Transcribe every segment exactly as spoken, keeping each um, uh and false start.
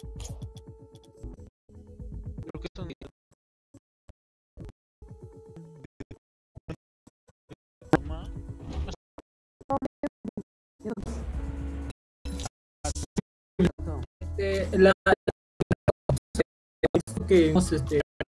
Creo que son... Eh, la que este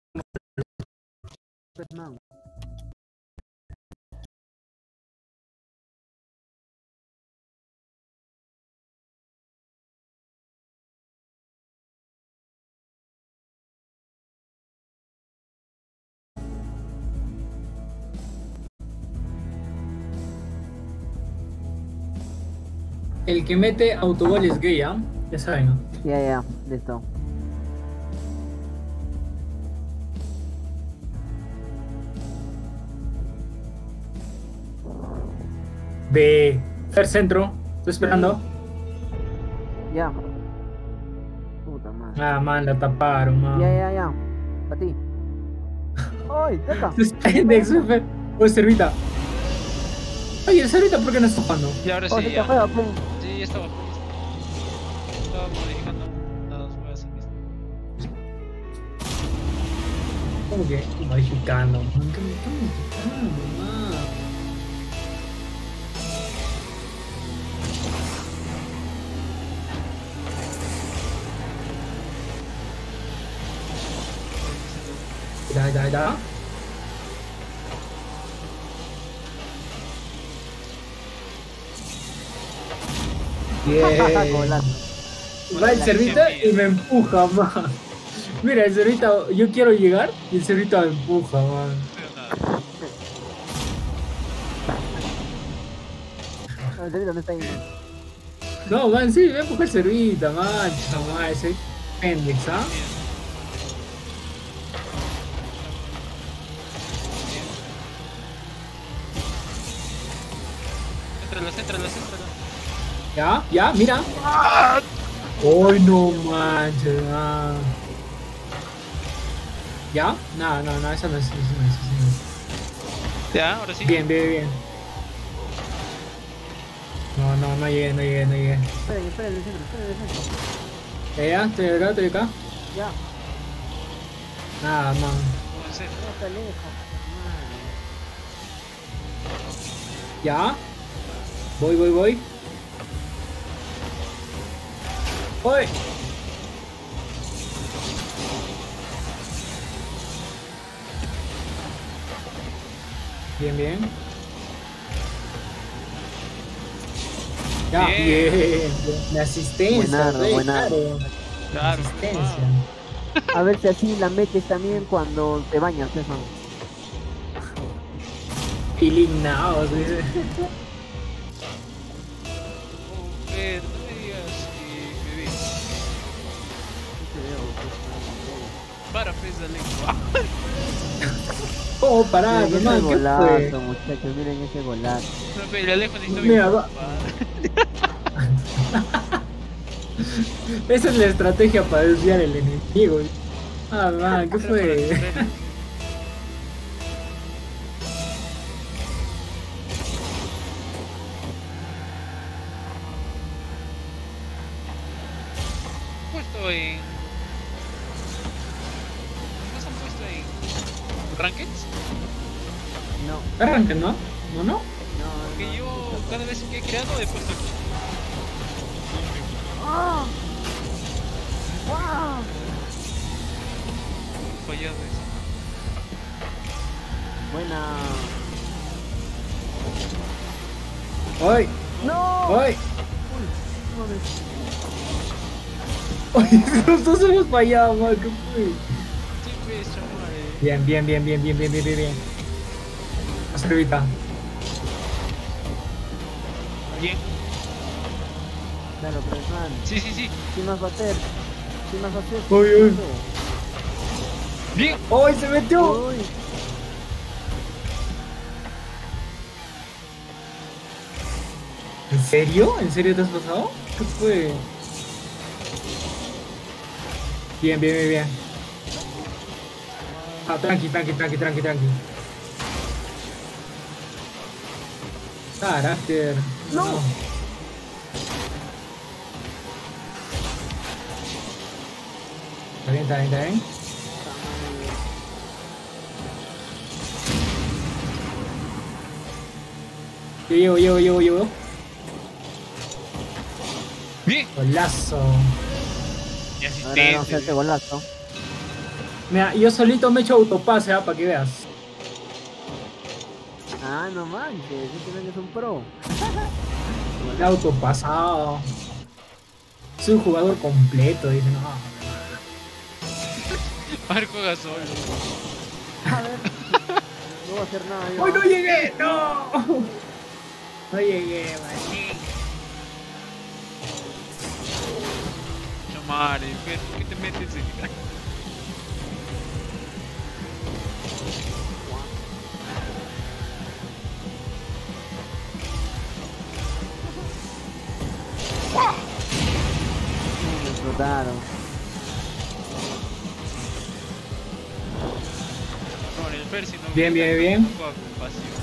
el que mete autogol es gay, ¿ah? ¿eh? Ya saben, ¿no? Ya, ya, listo. De Fer Centro, estoy esperando. Ya. Puta madre. Ah, man, la taparon, man. Ya, ya, ya. Para ti. ¡Ay, teca! Suspendex, Fer. Oye, Servita. Oye, el Servita, ¿por qué no está jugando? Y ahora Oh, sí, sí, ya. juega, pues. Sí, ya estaba. Estaba modificando las jugadas en esto. ¿Cómo que modificando? Man, ¿qué me está modificando, man? Ya, ya, ya. Bien. Golazo. Va el Servita y me empuja, man. Mira, el Servita, yo quiero llegar y el Servita me empuja, man. No, el Servita no está ahí. No, man, sí, me empuja el Servita, man. No, man, ese pendex, ¿ah? Céntralas, céntralas, céntralas. Ya, ya, mira. ¡Ay, no manches! Man. ¿Ya? No, no, no, eso no es, eso no es, eso no es. Ya, ahora sí. Bien, bien, bien. No, no, no llegué, no llegué, no llegué. Esperen, esperen, el centro, esperen, el centro. ¿Ya, ya? ¿Estoy acá, estoy acá? Ya. Nada, man. No sé. No, está lejos. Madre. ¿Ya? Voy, voy, voy. ¡Voy! Bien, bien. Ya, Bien. bien. bien. La asistencia. Buenardo, rey, buenardo. claro. Claro. Asistencia. A ver si así la metes también cuando te bañas, Stefan. Ilignados, dice. Oh, eh, no me digas que me ves. Para, pues, dale. Oh, pará, Miren ese man, ¿qué fue? golazo, muchachos, miren ese golazo. No, pero el lejos necesito Mira, mi va. Esa es la estrategia para desviar el enemigo. Ah, man, ¿qué fue? Puesto en... ¿No se han puesto en... Rankeds? No, Arranca, ¿no? ¿No, no? no, Porque no. yo cada vez que he creado he puesto aquí. ¡Ah! ¡Ah! Fallado eso. Buena. ¡Ay! ¡No! ¡Ay! Uy, no me- ¡Ay! Los dos hemos fallado, man, ¿qué fue? Sí, pues, chaval. Bien, bien, bien, bien, bien, bien, bien, bien, bien. Hasta ahorita. Bien. Claro, pero man, Sí, sí, sí. ¿qué más va a hacer? ¿Qué más va a hacer? Uy, uy. Bien. ¡Ay, se metió! Uy, ¿En serio? ¿En serio te has pasado? ¿Qué fue? Bien, bien, bien, bien. Ah, tranqui, tranqui, tranqui, tranqui, tranqui. Carácter. No. Está bien, está bien, está bien. Yo llevo, llevo, llevo, llevo. Bien. Golazo. Y Ahora vamos a hacer este asistente. golazo. Mira, yo solito me echo autopase, ¿ah? Para que veas. Ah, no manches, este man es un pro. El autopasado. Soy un jugador completo, dice, no. Marco juega solo. A ver. No voy a hacer nada yo. ¡Uy, no llegué! ¡No! No llegué, man. Chamare, pero ¿por qué te metes en Me explotaron. No, en el Percy no Bien, viene bien, bien. con compasión.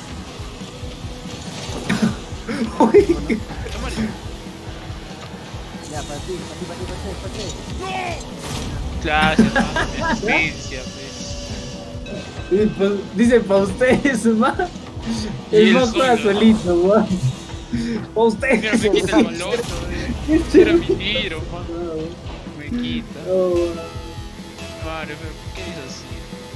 Uy. Chamare. Ya, para ti, para ti, para ti, para ti, para ti. Gracias, mano. Asistencia, pues. Y, pues, dice pa' ustedes, man. Y El él man juega solo. solito, man. Pa' Mira, ustedes. me quita el balón, eh. Era mi tiro, man. Me quita. Oh, Madre, pero ¿por qué dices así?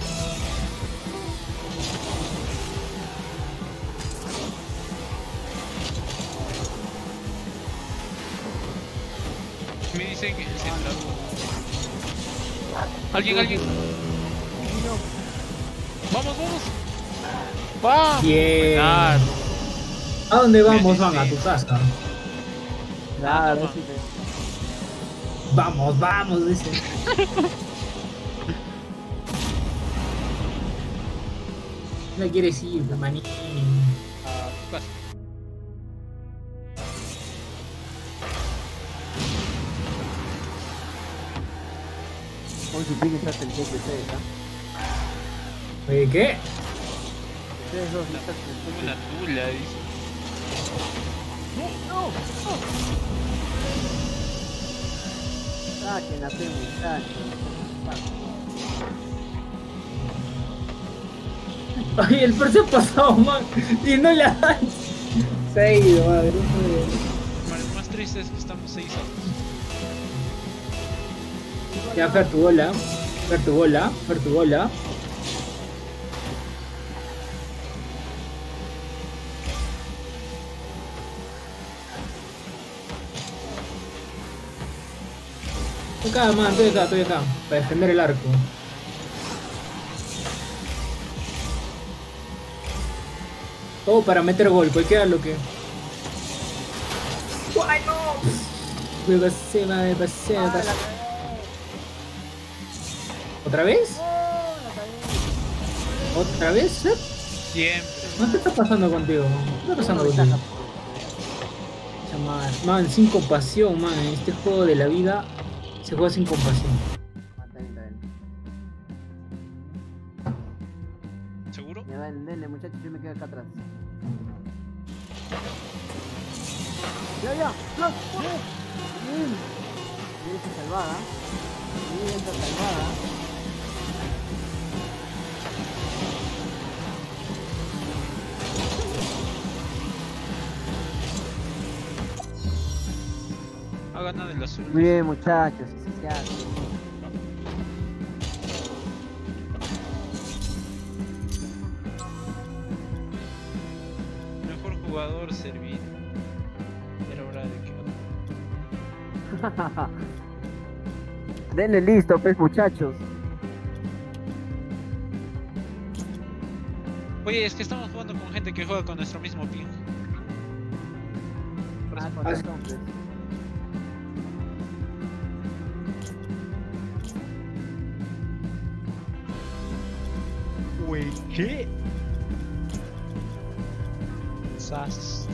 Me dicen que se trabó. Alguien, alguien. Vamos, vamos. Vamos. Bien. Claro. ¿A dónde vamos, Sí, man? sí. A tu casa. Claro, toma. sí, sí. Vamos, vamos, dice. No quieres ir, manín. A tu casa. Hoy su pique está el cheque de ustedes, ¿ah? Oye, ¿qué? Ustedes dos están el cheque. Una tula, dice. Saquen la fe, muchachos. Ay, el perro se ha pasado, man. Y no le dan. Se ha ido, madre. No puede. Bueno, lo más triste es que estamos seis años. Ya, Fer, tu bola. Fer, tu bola. Fer, tu bola. Estoy acá, man. Estoy acá, estoy acá. Para defender el arco. Todo para meter gol, cualquiera lo que. ¡Ay, no! Me pasé, man, me pasé, me pasé. ¿Otra vez? ¿Otra vez? ¿Eh? Siempre. ¿No te está pasando contigo? ¿Qué está pasando contigo? Man, man, sin compasión, man. En este juego de la vida se juega sin compasión. ¿Seguro? Ya ven, denle muchachos, yo me quedo acá atrás. Ya, ya, no, bien. Bien, está salvada. Bien, está salvada. Ha ganado el azul. Muy bien, muchachos, sí, sí, se hace. Mejor jugador servir. Era hora de que. Denle listo, pues, muchachos. Oye, es que estamos jugando con gente que juega con nuestro mismo ping. Por Ah, eso- con razón, pues. Güey, ¿qué? Sas.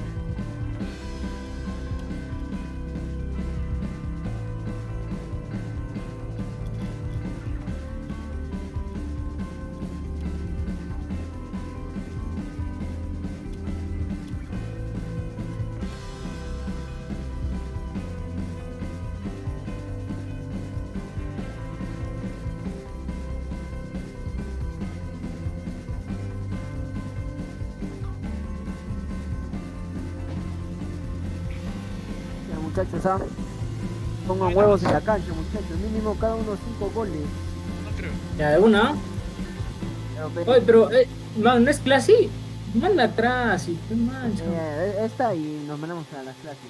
muchachos, ¿ah? Pongan huevos en la cancha, muchachos. Mínimo cada uno cinco goles. No creo. Ya, de una. Pero, pe- Oye, pero, eh, man, ¿no es clase? Manda atrás y qué mancha. eh, esta y nos mandamos a las clases.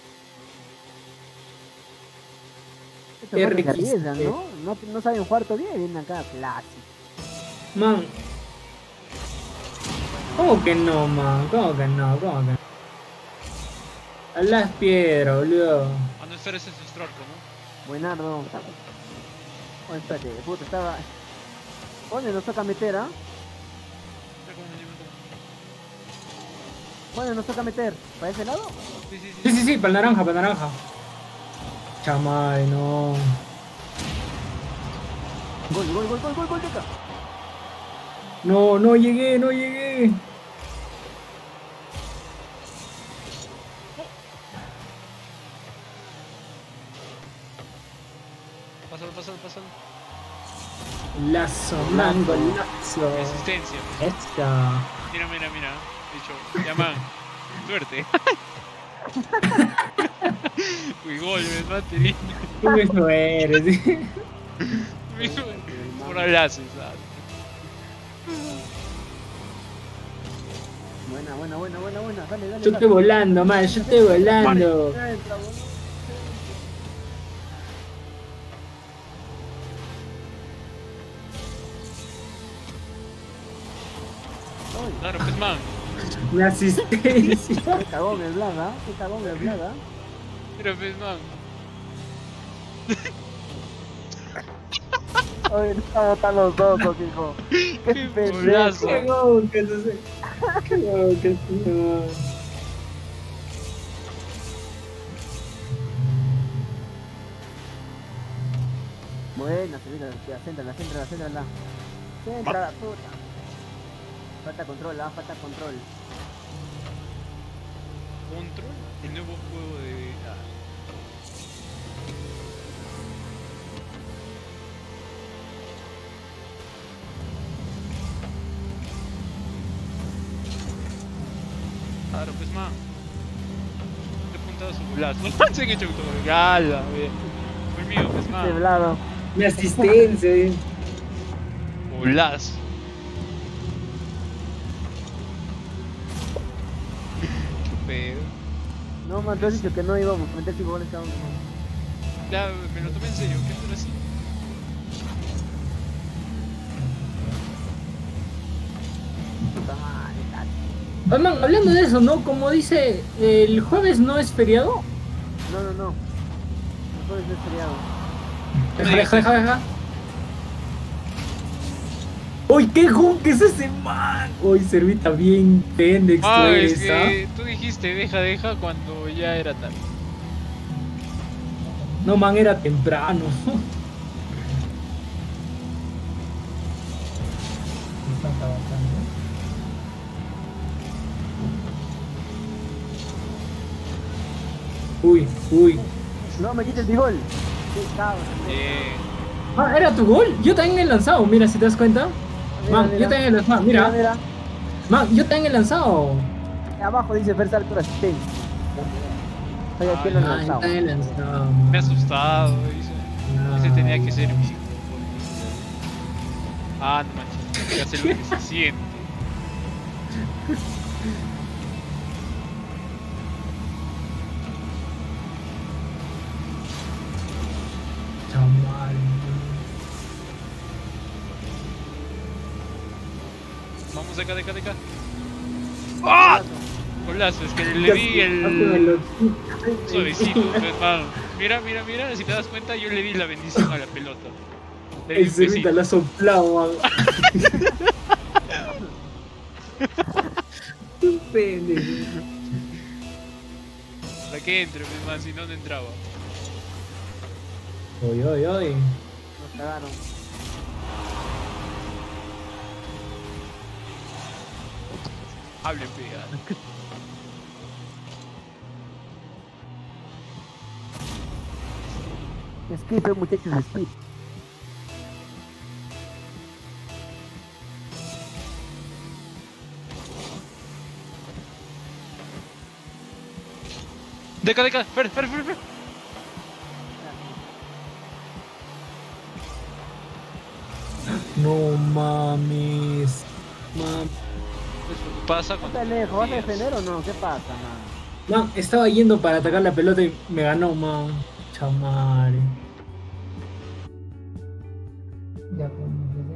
Estos Qué manes se riquísimo. arriesgan, ¿no? ¿no? No saben jugar todavía y vienen acá a clase. Man. ¿Cómo que no, man? ¿Cómo que no? ¿Cómo que no? A las piedras, boludo. Ah, no, espera, ese es Strarco, ¿no? Buenardo. Oh, espérate, puta, estaba... ¿Dónde nos toca meter, ah? Espera, ¿cómo me llamo? ¿Dónde nos toca meter? ¿Para ese lado? Sí, sí, sí. Sí, sí, sí, para el naranja, para el naranja. Chamay, no. Gol, gol, gol, gol, gol, gol, Deca. No, no llegué, no llegué. Pásalo, pásalo, pásalo. Lazo, mango, lazo. Resistencia. Esta. Mira, mira, mira. Dicho, llaman. Suerte. Uy, gol, me mate. Tú mismo eres. ¿Sí? Por enlaces, ¿sabes? Buena, buena, buena, buena, buena. Dale, dale. Yo estoy volando, man, yo estoy volando. Entra, boludo. Ay, Claro, pues, man. Mi asistencia. qué cagón el Blaga, qué cagón el Blaga. Mira, pues, man. Oye, no están los dos, hijo. Qué Qué pendejo. golazo. Qué gol que se Qué gol que se Buena, se mira, céntrala, céntrala, céntrala. Céntrala, puta. Falta control, ah, falta control. Control, el nuevo juego de. Ah, claro, pues, man. Te apuntado su golazo. Se han hecho todo. Gala, bien. Fue el mío, pues, Este man. Blaga. Mi asistencia. Golazo. Qué pedo. No, man, tú has dicho que no íbamos a meter cinco goles cada uno. Ya, me lo tomé en serio. ¿Qué tal así? Puta madre, tal. Oye, man, hablando de eso, ¿no? Como dice, el jueves no es feriado. No, no, no. No puede ser feriado. Deja, deja, deja, deja. Uy, qué gol que es ese man. Uy, Servita bien pendex, tú Ah, eres, es que tú dijiste deja, deja cuando ya era tarde. ¿ah? No, man, era temprano. Uy, uy. No, me quites mi gol. Qué cabrón. Eh, Ah, era tu gol. Yo también he lanzado, mira, si te das cuenta. Mira, Man, mira. yo también he lanzado. Mira, Mira, man, yo también he lanzado. mira. Abajo dice Fersal por asistencia. Oye, ¿quién lo Ay, ha Ah, yo lanzado? también he lanzado. me ha asustado, dice. Ese tenía que ser mío. Ah, no manches, ya sé lo que se siente. Chamal. Vamos de acá, de acá, de acá. ¡Ah! Golazo, es que le di el suavecito, pues, mano. Mira, mira, mira, si te das cuenta, yo le di la bendición a la pelota. Le di El un Servita besito. la ha soplado, man. Qué pendejo. Para que entre, pues, man, si no, no entraba. Oy, oy, oy. Nos cagaron. Hable, pega. Skip, eh, muchachos, skip. Deca, deca, espera, espera, espera, espera. No mames. Mam. Es lo que pasa No cuando... te alejo, ¿vas a confías. defender o no? ¿Qué pasa, man? Man, estaba yendo para atacar la pelota y me ganó, man. Chamare. Ya, pues,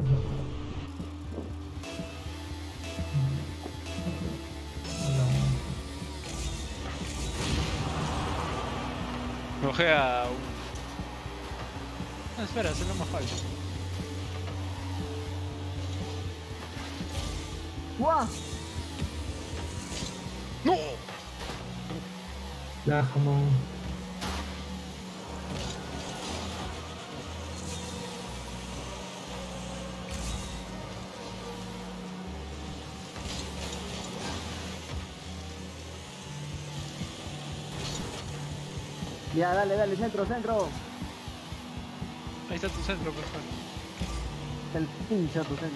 Ojea. No, espera, hacerlo más fácil. ¡Guau! ¡No! la jamón. Ya, dale, dale, centro, centro. Ahí está tu centro, por favor. El pinche tu centro.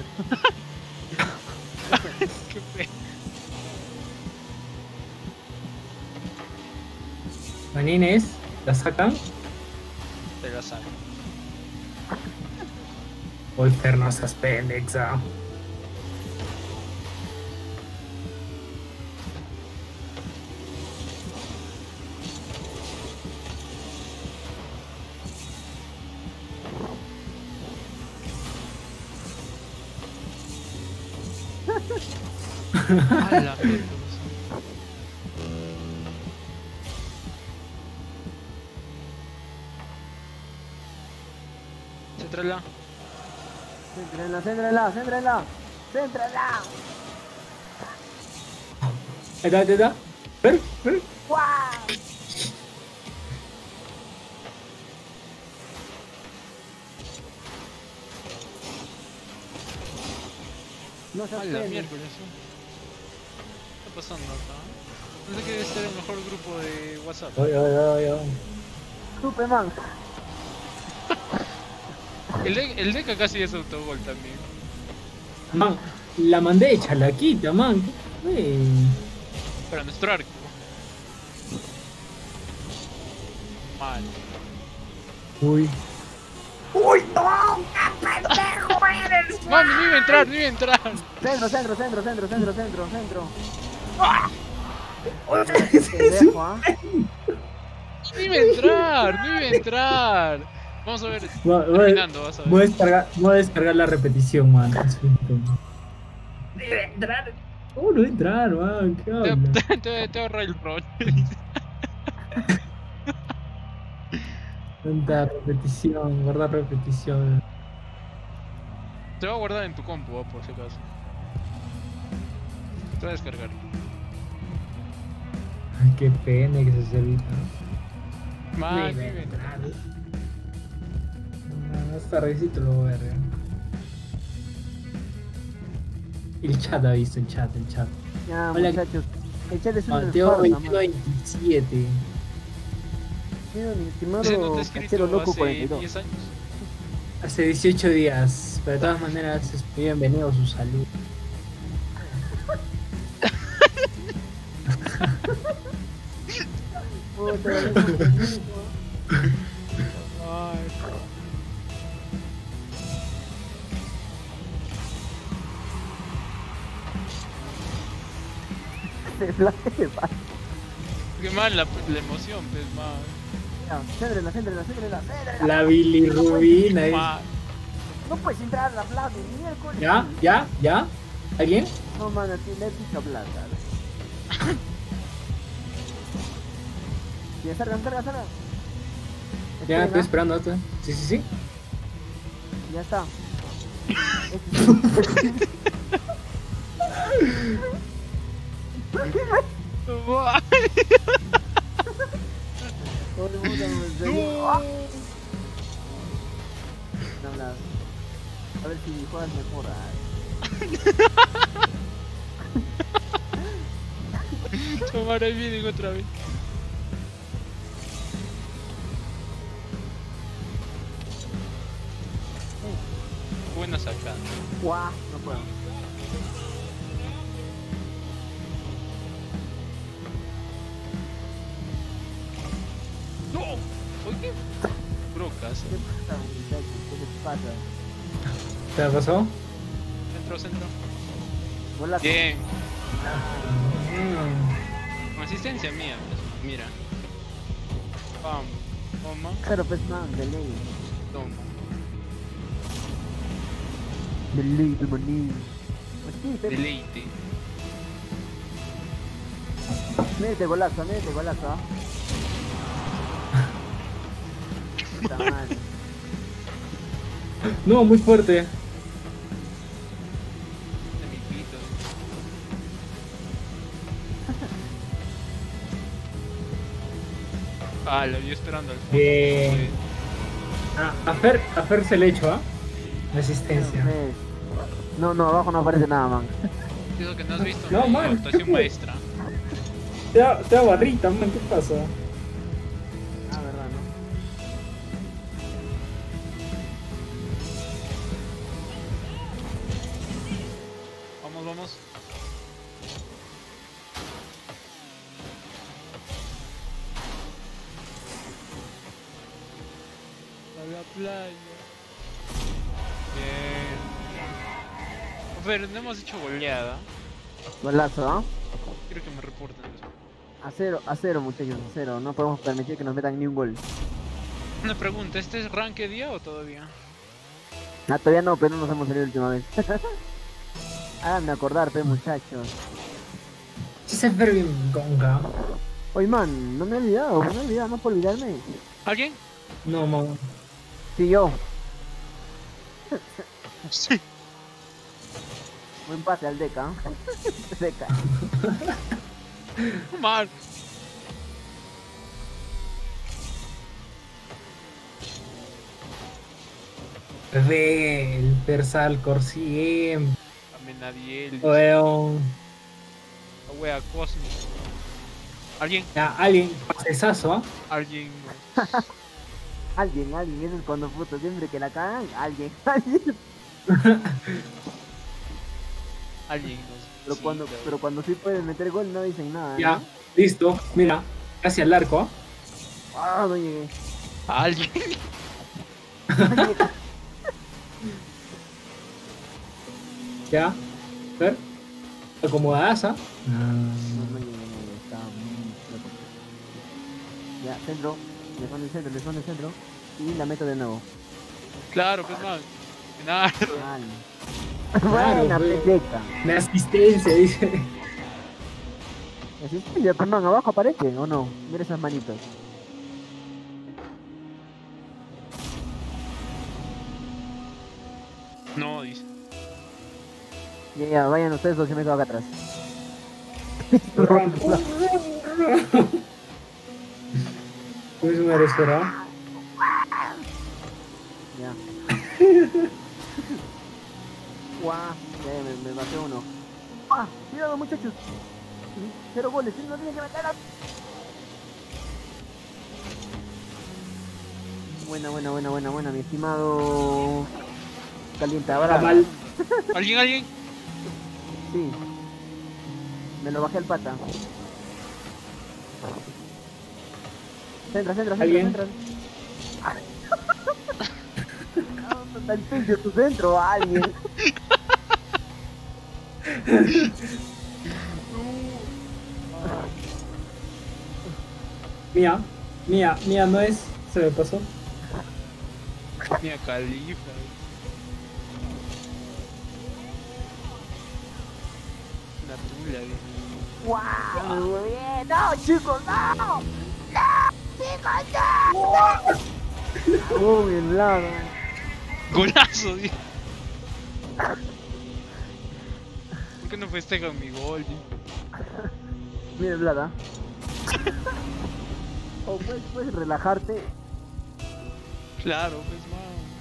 Qué fe. Manines, ¿la sacan? Te la saco. Volter no seas pendexa. A la mierda. Céntrala. Céntrenla, céntrenla, céntrenla. Céntrenla. Ahí está, ahí está. Ver, ver. ¡Guau! No se A la apene. miércoles. ¿Qué está pasando acá? Pensé que este era el mejor grupo de WhatsApp. Ay, ay, ay, ay. Superman. El de, el Deca casi es autogol también. Man, la mandé de chalaquita, man. ¿Qué fue? Para nuestro arco. Mal. Uy. Mami, no iba a entrar, no iba a entrar. Centro, centro, centro, centro, centro, centro, centro. ¿Es Pendejo, ¿ah? No iba a entrar, no iba a entrar. Vamos a ver. Voy, voy- Terminando, vas a voy a ver. descargar, voy a descargar la repetición, man. Debe entrar. ¿Cómo no entrar, man? ¿Qué Te, habla? te, te, te ahorra el rol. Tanta repetición, guardar repetición. Te va a guardar en tu compu, ah, por si acaso. Te va a descargar. Ay, qué pena que se servita. Man, No no iba a iba a entrar. entrar. No, más tardecito lo voy a ver. El chat ha visto, el chat, el chat. Ya, Hola. muchachos. El chat es un Mateo esfuerzo, veinte man. veintisiete. Sí, mi estimado Ese no te he Cachero escrito Loco hace cuarenta y dos. diez años. Hace dieciocho días. Pero de todas maneras, es bienvenido a su salud. Puta, ya no sé. Ay. Se flaque de paz. Qué mal la, la emoción, pues, man. Ya, céntrela, céntrela, céntrela, céntrela. La bilirrubina. es- Man. No puedes entrar a la plaza, miércoles. ¿Ya? ¿Ya? ¿Ya? ¿Alguien? No, man, aquí le he dicho hablar, ¿sabes? Ya, salgan, salgan, salgan. Ya, Esperen, estoy ¿ah? esperando. esto. Sí, sí, sí. Ya está. Guau. Todo el mundo me enseñó. No. ¡Ah! No, nada. A ver si juegas mejor. Ay. Tomar ahí vienen otra vez. Buena sacada. Guau, no puedo. casa. ¿Qué pasa, muchachos? ¿Qué les pasa? ¿Te la pasó? Centro, centro. Hola. Bien. Mm. Con asistencia mía, pues. Mira. Pam. Toma. Claro, pues man, de ley. Toma. De ley, de maní. Pues sí, pero... Deleite. Mírate golazo, mírate golazo. ¿Ah? Puta madre. No, muy fuerte. De mi pito. Ah, lo vi esperando al fondo. Bien. Ah, a Fer, a Fer se le echó, ¿ah? Resistencia. No, no, abajo no aparece nada, man. Digo que no has visto No, mi man, actuación ¿qué fue? maestra. Te da, te da barrita, man, ¿qué pasa? Ah, verdad, ¿no? Vamos, vamos. A la playa. Bien. Pero no hemos hecho goleada. Golazo, ¿ah? Quiero que me reporten eso. A cero, a cero, muchachos, a cero. No podemos permitir que nos metan ni un gol. Una pregunta, ¿este es ranque día o todavía? Ah, todavía no, pero no nos hemos salido la última vez. Háganme acordar, pe, muchachos. Sí se Fer bien gonga. Oye, man, no me he olvidado, no me he olvidado, no puedo olvidarme. ¿Alguien? No, man. Sí, yo. Sí. Buen pase al Deca. Deca. Mal. Ve el Persalcor siempre. Amenadiel. Weón. La wea Cosmo. ¿Alguien? Ya, alguien, pasesazo, ¿ah? Alguien. Alguien, alguien, eso es cuando puto, siempre que la cagan, alguien, alguien. Alguien nos. Pero sí, cuando, pero- pero cuando sí pueden meter gol no dicen nada. Ya, ¿no? listo. Mira, casi al arco, ¿ah? Ah, no llegué. Alguien. No llegué. Ya. Ver. Acomodadas, ¿ah? No, no llegué, no llegué, estaba muy loco. Ya, centro, le son el centro, le son el centro. Y la meto de nuevo. Claro, pues mal. Nada. Mal. Claro, Buena, pues. perfecta. Me asistencia, dice. Así es, ya, perdón, abajo aparece, ¿o no? Mira esas manitos. No, dice. Ya, ya, vayan ustedes o si me quedo acá atrás. Pues me esperaba. Ya. Guau, ya, me, me bajé uno. ¡Ah! ¡Cuidado, muchachos! Cero goles, no tiene que meter. Buena, buena, buena, buena, buena, mi estimado. Calienta, Está ahora. mal. ¿Alguien, alguien? Sí. Me lo bajé al pata. Centra, centra, centra, ¿Alguien? centra. No, está el tuyo, tu centro, alguien. Mía, mía, mía no es. Se me pasó. Mira, Califa. Una tula, dice. ¡Wow! Muy bien. ¡No, chicos, no! ¡No! ¡Chicos, no! Uy, el lado. Golazo, dice. ¿Por qué no festejan mi gol, dice? Mira el Blada. O puedes, puedes relajarte. Claro, pues, man.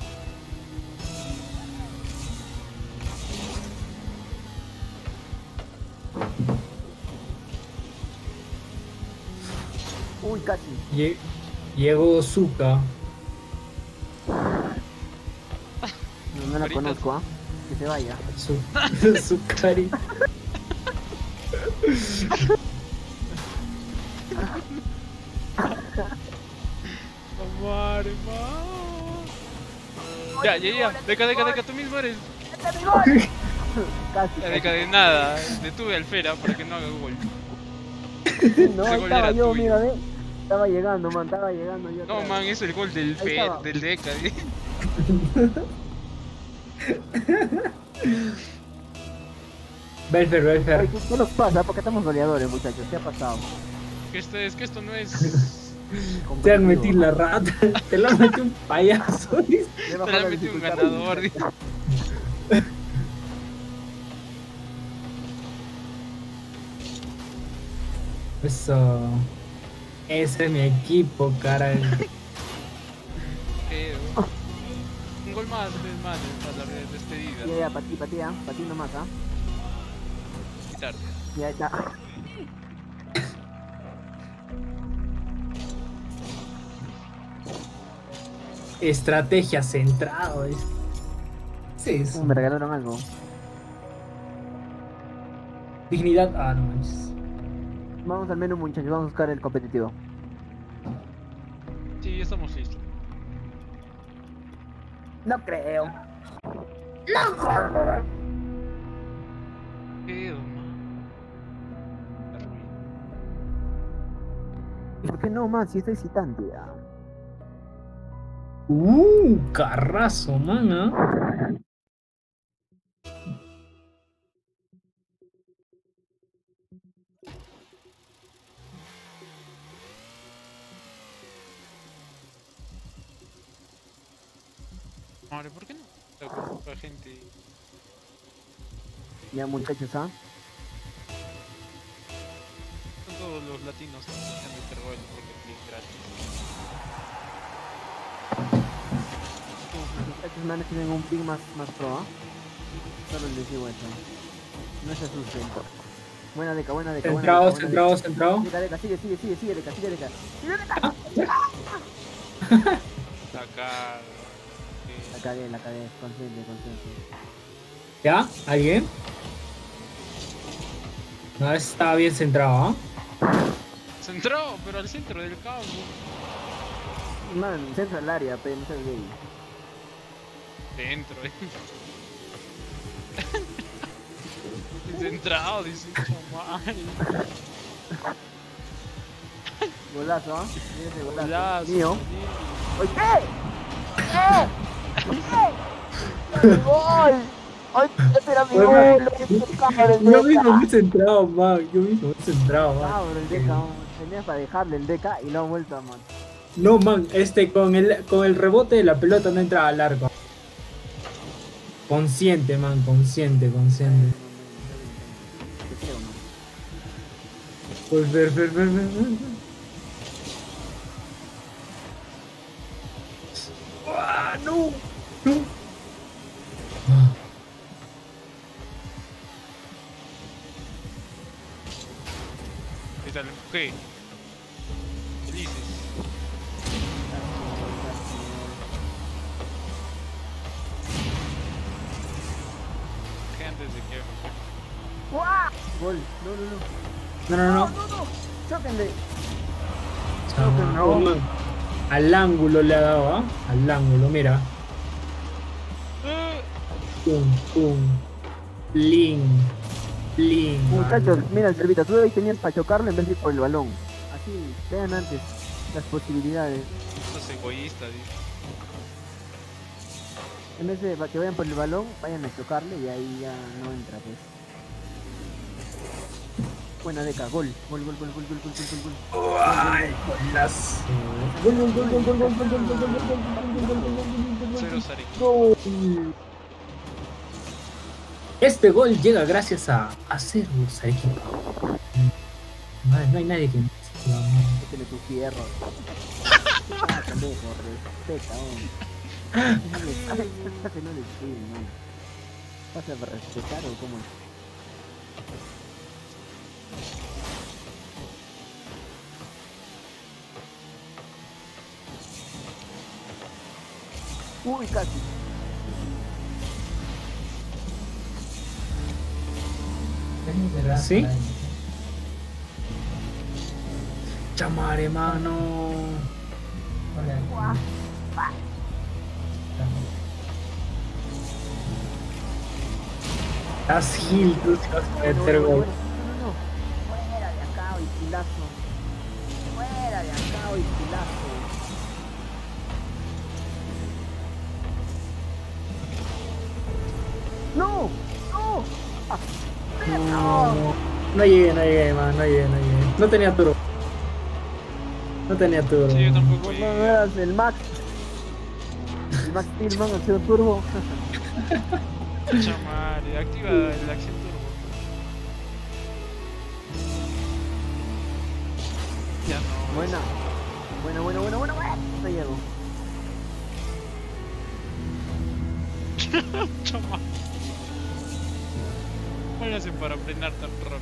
Uy, casi. Lle- Llegó Zuka. No, no la Ahorita- conozco, ¿ah? Que se vaya. Su, Zucari. Amar, man. Ya, ya, ya. Deca, deca, deca, tú mismo eres. ¡Este es mi gol! Casi, Ya, deca, casi. de nada. Detuve al Fera para que no haga gol. No, Ese ahí gol estaba era yo, tuyo. mira, ve. Estaba llegando, man, estaba llegando yo. No, atrás. man, es el gol del Ahí Fer, estaba. del Deca. ¿eh? Belfer, Oye, Belfer. ¿qué, qué nos pasa? Porque estamos goleadores, muchachos. ¿Qué ha pasado? Que esto es que esto no es. Te han Competitivo. metido la rata. Te lo han metido un payaso. dice. Le he Te bajado la la metí un dificultad. ganador. dice. Eso. Ese es mi equipo, caray. Eh, Un gol más, es más, para la despedida. Ya, ya, para ti, para ti, ¿ah? Para ti nomás, ¿ah? Quitarte. Ya está. Estrategia centrado. es- Sí, es Me regalaron algo. dignidad. Ah, no manches. Vamos al menú, muchachos. Vamos a buscar el competitivo. Sí, ya estamos listos. No creo. Pedo, man. ¿Y por qué no, man? Si está excitante, ya. Uh, carrazo, man. ¿ah? Madre, ¿por qué no? La poca gente. Ya, muchachos, ¿ah? Son todos los latinos que están de terror porque es gratis. Los muchachos manes tienen un ping más, más pro, ¿ah? Solo les digo eso. No se asusten. Buena deca, buena deca, buena Centrado, deca, buena centrado, deca. centrado. Deca, deca, sigue, sigue, sigue, sigue, deca, sigue, deca. Sigue, deca. Acá. La cagué, la cagué. Consciente, consciente. ¿Ya? ¿Alguien? No, ese estaba bien centrado, ¿ah? Centró, pero al centro del campo. Man, centro al área, pero no seas gay. Dentro, eh. Centrado, dice chaval. Golazo, ¿ah? Mira ese golazo. Golazo, Mío. sí. ¡Oye, qué! ¿Qué? ¿Qué? ¡Gol! ¡Ay, ese era mi Bueno, gol! ¡Ese cabrón, el Yo mismo Deca! me he centrado, man. Yo mismo me he centrado, man. Cabrón, el Deca, man. Tenías para dejarle el Deca y lo ha vuelto a man. No, man, este con el, con el rebote de la pelota no entra al arco. Consciente, man, consciente, consciente. Te creo, ¿no? Pues ver, ver, ver, ver, ver. ¡Ah, no! ¡No! Ah, Ahí está, lo empujé. Felices. Empujé antes de que. ¡Guau! Gol. No, no, no. No, no, no. no, no. Chóquenle. Chama, no. oh, man. Al ángulo le ha dado, ¿ah? Al ángulo, mira. ¡Ah! Pum, pum. Lin. Lin. Muchachos, man. mira el servita, tú ahí tenías para chocarlo en vez de ir por el balón. Así, vean antes las posibilidades. Estos egoístas, dice. En vez de que vayan por el balón, vayan a chocarle y ahí ya no entra, pues. Buena deca, gol, gol, gol, gol, gol, gol, gol, gol, gol. Ay, golazo. Gol, gol, gol, gol, gol, gol, gol, gol, gol, gol, gol, gol, gol, gol, gol, gol, gol, Cero Sarek. gol. Este gol llega gracias a hacer equipo. Madre, no hay nadie que. Métele tu fierro. Ah, pendejo, respeta, hombre. No le sabes, que no le sirve, man. ¿Vas a respetar o cómo es? Uy, casi. ¿Sí? Chamare, mano. Estás Gil, tú te vas a Bueno, meter bueno, gol. bueno, no, no, no. Fuera de acá, hoy pilazo. Fuera de acá, hoy pilazo. ¡No! ¡No! ¡Ah! No, no llegué, no llegué, man, no llegué, no llegué. No tenía turbo. No tenía turbo. Sí, yo tampoco No, no, llegué. no eras el Max. El Max Stillman, acción turbo. Pucha madre, activa el acción turbo. Ya no. Buena. Buena, buena, buena, buena, buena. No llego. Pucha madre. ¿Cómo le hacen para frenar tan rápido?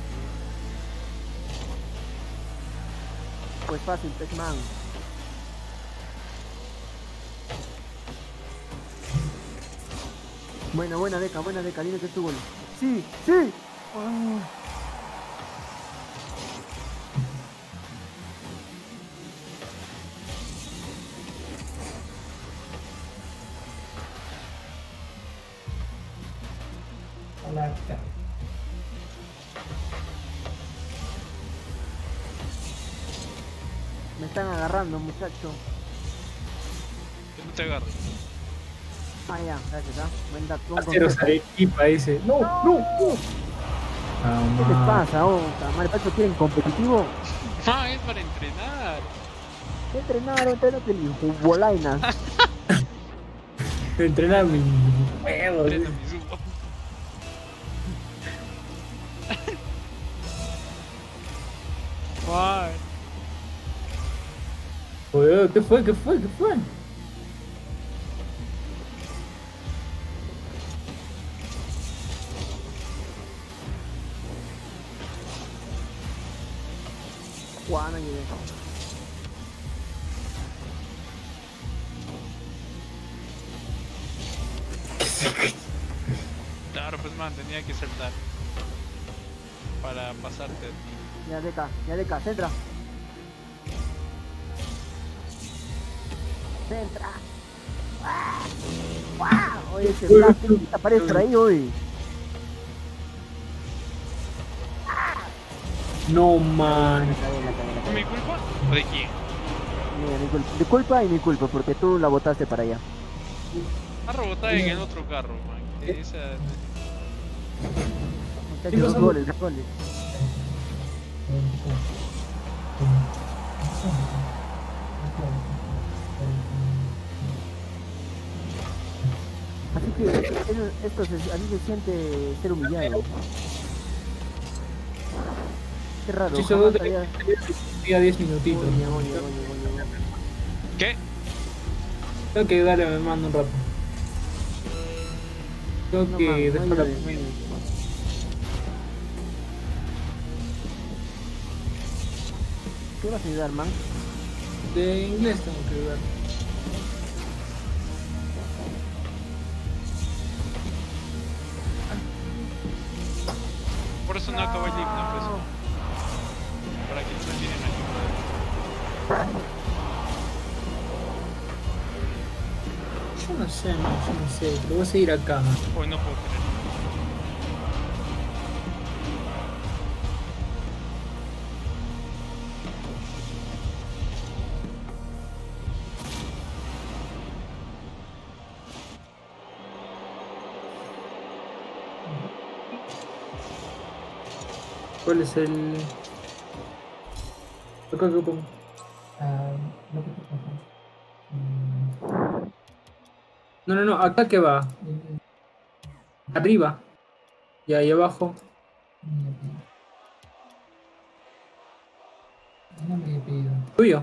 Pues fácil, Pac-Man. Buena, buena Deca, buena Deca, dime que es tu gol. Sí, sí. Ah. Me están agarrando, muchacho. Que no te agarre. Ah, ya, gracias, ¿ah? Buen dato, buen Acero consejo. Arequipa dice. No, no, no. Ah, ¿Qué les man. pasa? Oh, madre, ¿para eso quieren competitivo? Ah, es para entrenar. ¿Qué entrenaron? Entrenate el Jubolaina. Entrenar mi huevo. Entrena mi subo. Ay, Joder, ¿qué fue? ¿Qué fue? ¿Qué fue? Juan, no llegué. claro, pues man, tenía que saltar. Para pasarte. Ya Deca, ya Deca, centra. Centra. ¡Guau! ¡Guau! Oye, ese Black, ¿qué aparece por ahí hoy? No, La man. cagué, la cagué, la ¿Fue mi cagué. culpa? ¿O de quién? Mira, mi culpa, mi culpa y mi culpa, porque tú la botaste para allá. Ha rebotado en el otro carro, man. Que esa... Muchachos, dos goles, dos goles. Así que eso- esto se, a mí se siente ser humillado. Qué raro, Sí, jamás solo había... tenía diez minutitos. Oye, oye, oye, oye, oye. ¿Qué? Tengo que darle a mi mano un rato. Tengo No, que man, no dejarla. ayudes, no ayudes. ¿Qué vas a ayudar, man? De inglés tengo que ayudar. Por eso no acabó el himno, pues. Para que no me tienen aquí. Yo no sé, man, yo no sé. Pero voy a seguir acá, man. Hoy no puedo creer. ¿Cuál es el...? Acá, acá, acá. Ah, no, Mm. no, no, no, acá que va. Arriba. Y ahí abajo. No me pido. Tuyo.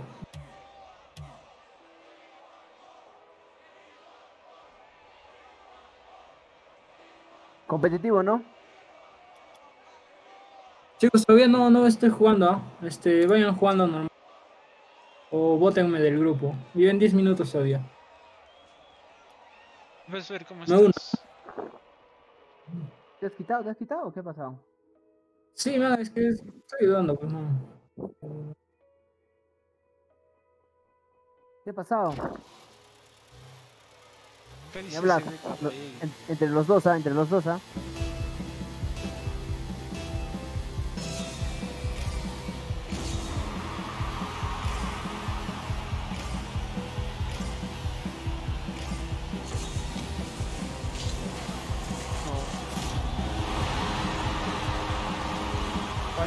Competitivo, ¿no? Chicos, todavía no, no estoy jugando, ¿ah? Este, vayan jugando normal. O bótenme del grupo. Viven diez minutos todavía. Puedes ver cómo Me uno. estás. ¿Te has quitado? ¿Te has quitado o qué ha pasado? Sí, man, es que estoy ayudando, pues no. ¿Qué ha pasado? ¿Qué Ni dices hablar. ese Lo- ahí? en- entre los dos, ¿ah? Entre los dos, ¿ah?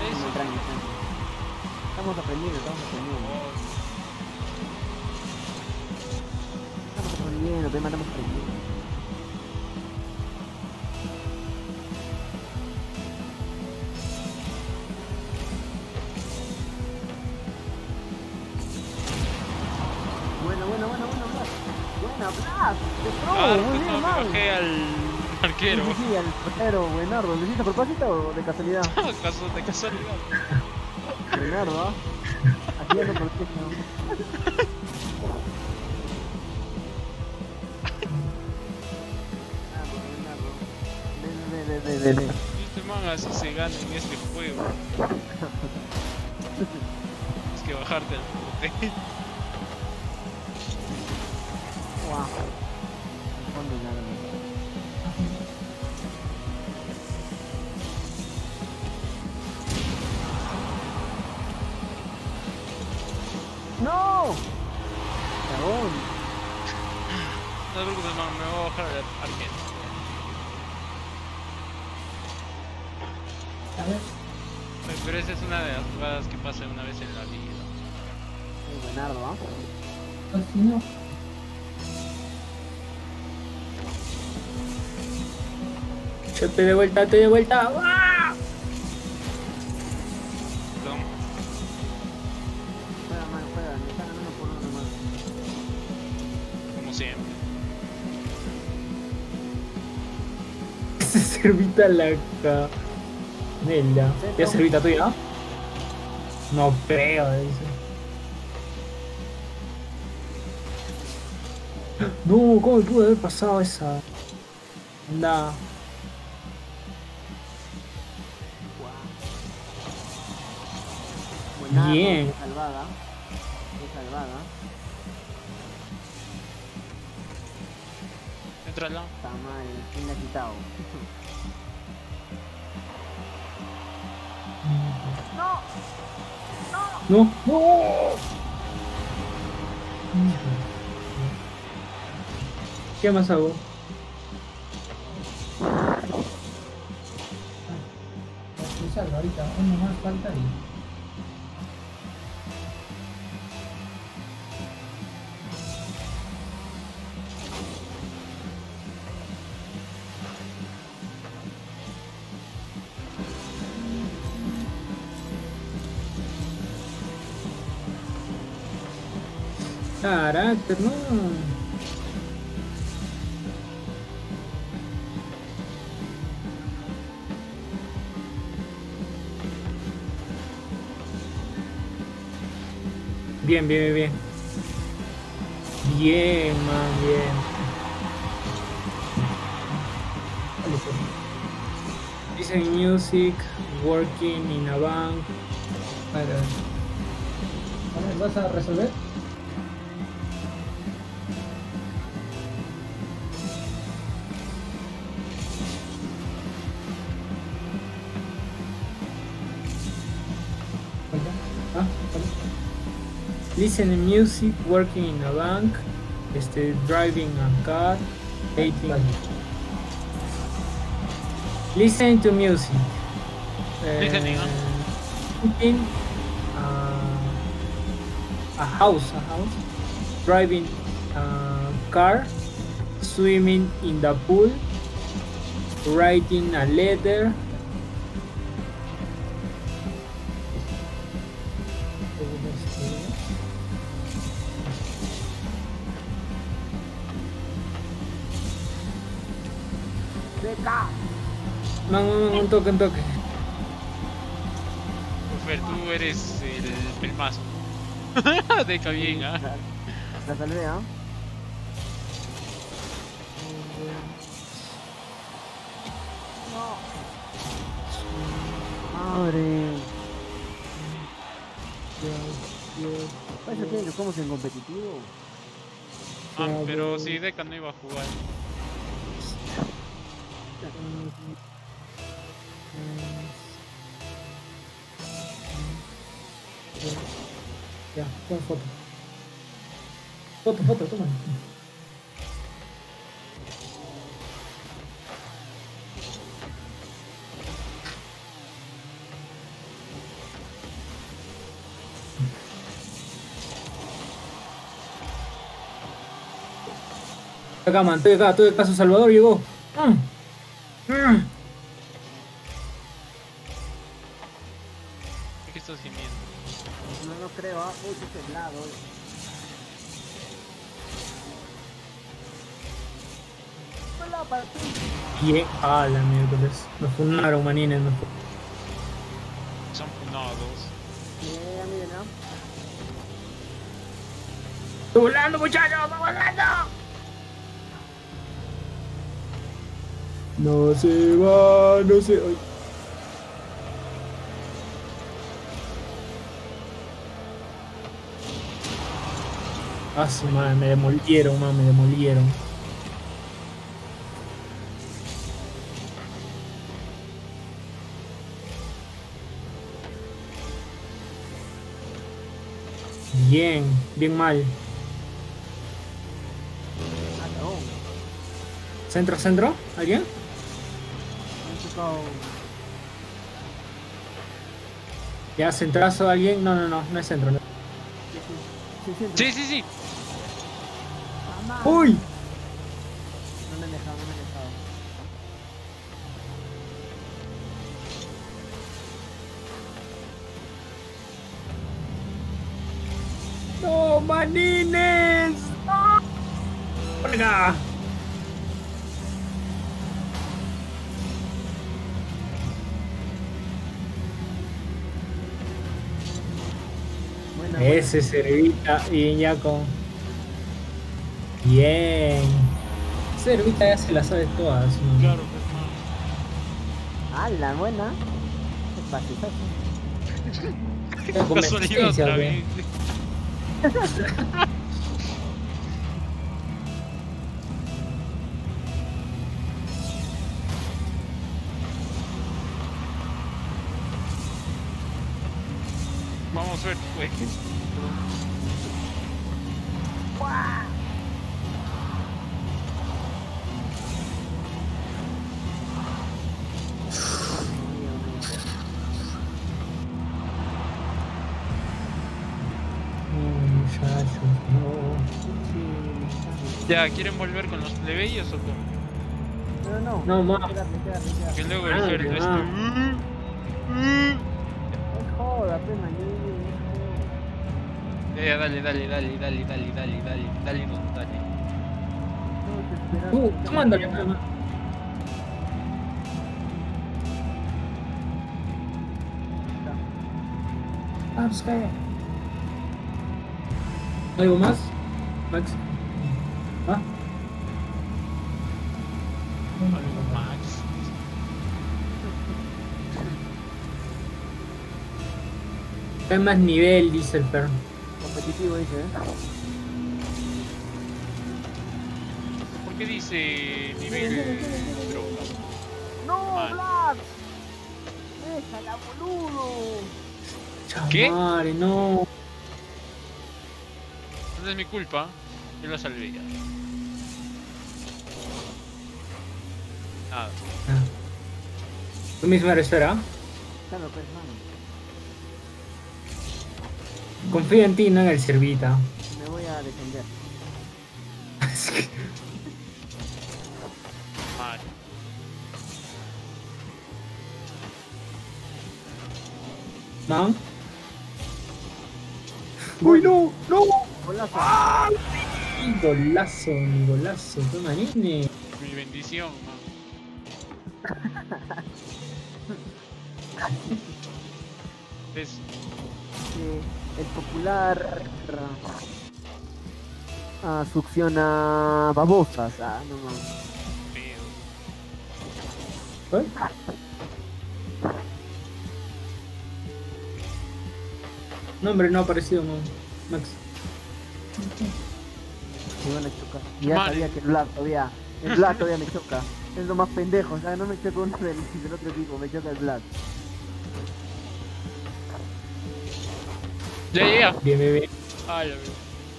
eso. Tranqui, tranqui. Estamos aprendiendo, estamos aprendiendo. Oh, Estamos aprendiendo, te mandamos aprendiendo. Bueno, bueno, bueno, bueno, Blas. Buena, Blas. De pro, claro, muy pues bien, no, me man. bajé al arquero. Sí, sí, sí, al portero, buenardo. ¿Lo hiciste a propósito o de casualidad? Caso de casualidad. Buenardo, ¿ah? Aquí ando por qué no. Buenardo, buenardo. Ve, ve, ve, ve, ve, ve. Este man así se gana en este juego. Tienes que bajarte al bote. Guau. Fondo nada más. ¡No! ¡Cagón! No te preocupes, man, me voy a bajar al arquero. A ver. Ay, pero esa es una de las jugadas que pasa una vez en la vida. Muy buenardo, ¿ah? Así no. Yo estoy de vuelta, estoy de vuelta. ¡Ah! Perdón. Juega, man, juega. Me están ganando por uno más. Como siempre. Se servita la canela. ¿Ya servita tuya? No creo, dice. No, ¿cómo me pudo haber pasado esa? Anda. Buenardo, Bien. qué salvada. Qué salvada. Entrala. Está mal. ¿Quién le ha quitado? No, no. ¿Qué más hago? Salgo ahorita, uno más falta y... Carácter, no. Bien, bien, bien, bien. Bien, man, bien. Dice music, working in a bank. A ver, a ver, ¿vas a resolver? Ah, listen to music, working in a bank, este, driving a car, dating. Listen to music. Listening, ¿no? Cooking, uh, a house, a house, driving a car, swimming in the pool, writing a letter. No, no, no, un toque, un toque. Fer, tú eres el pelmazo. Deca bien, ¿ah? La, la salvé, ¿ah? No. Madre. Parece que jugamos en competitivo. Ah, pero si Deca no iba a jugar. Ya, toma foto. Foto, foto, toma. Acá, man, estoy acá, estoy acá, su Salvador llegó. Mm. Mm. ¿Qué estás gimiendo? No, no creo, ¿ah? Uy, qué temblado. Hola, para ti. Bien, ah, la miércoles. Nos funaron, manines. Nos fu- Son punados. Mira, miren, ¿no? ¡Estoy volando, muchachos! ¡Estoy volando! No se va, no se... Ay. Ah, su madre, me demolieron, man, me demolieron. Bien, bien mal. Ah, no. ¿Centro, centro? ¿Alguien? Me he tocado. ¿Ya centrazo alguien? No, no, no, no es centro. No. Sí, sí. Sí, sí. Sí, sí, sí. Mamá. ¡Uy! No me han dejado, no me han dejado. ¡No, manines! ¡No! ¡Venga! Buena, buena. Ese Cervita, bien ya con... Bien. Cervita ya se la sabe todas, ¿no? Claro, pues, man. Ah, la buena. Es fácil, fácil. Con Casualidad existencia, otra güey. vez. Vamos a ver, güey. No, muchachos, no. Ya, ¿quieren volver con los plebeyos o cómo? No, no, No, no. ma. Quédate, quédate, quédate. Que luego el Ah, Fer ya. este. Es joda, pe, manini, es Eh, dale, dale, dale, dale, dale, dale, dale, dale, no, dale. joda. Tú, tú mándale, mamá. Ah, pues calla. ¿Algo más? Max. ¿Ah? Algo Max. Hay más nivel, dice el perro. Competitivo dice, ¿eh? ¿Por qué dice nivel droga? ¡No, Mal. Black! ¡Déjala, boludo! ¿Qué? Chamare, no. No es mi culpa. Yo la salvé ya. Nada. Ah. Tú mismo eres Fer, ¿ah? Claro, pues, mano. Confío en ti, no en el Cervita. Me voy a defender. Mal. ¿Man? ¡Uy, no! ¡No! Golazo. ¡Ah! Sí, golazo, mi golazo, qué manine. Mi bendición, man. Es Eh, el popular ah, succiona babosas. Ah, no mames. feo. ¿Eh? No, hombre, no ha aparecido, no. Max. Me van a chocar. Ya Madre. sabía que el Black todavía. El Black todavía me choca. Es lo más pendejo. O sea, no me choca uno del, del otro equipo, me choca el Black. Ya, ya, ya. Bien, bien, bien. Ah, ya veo.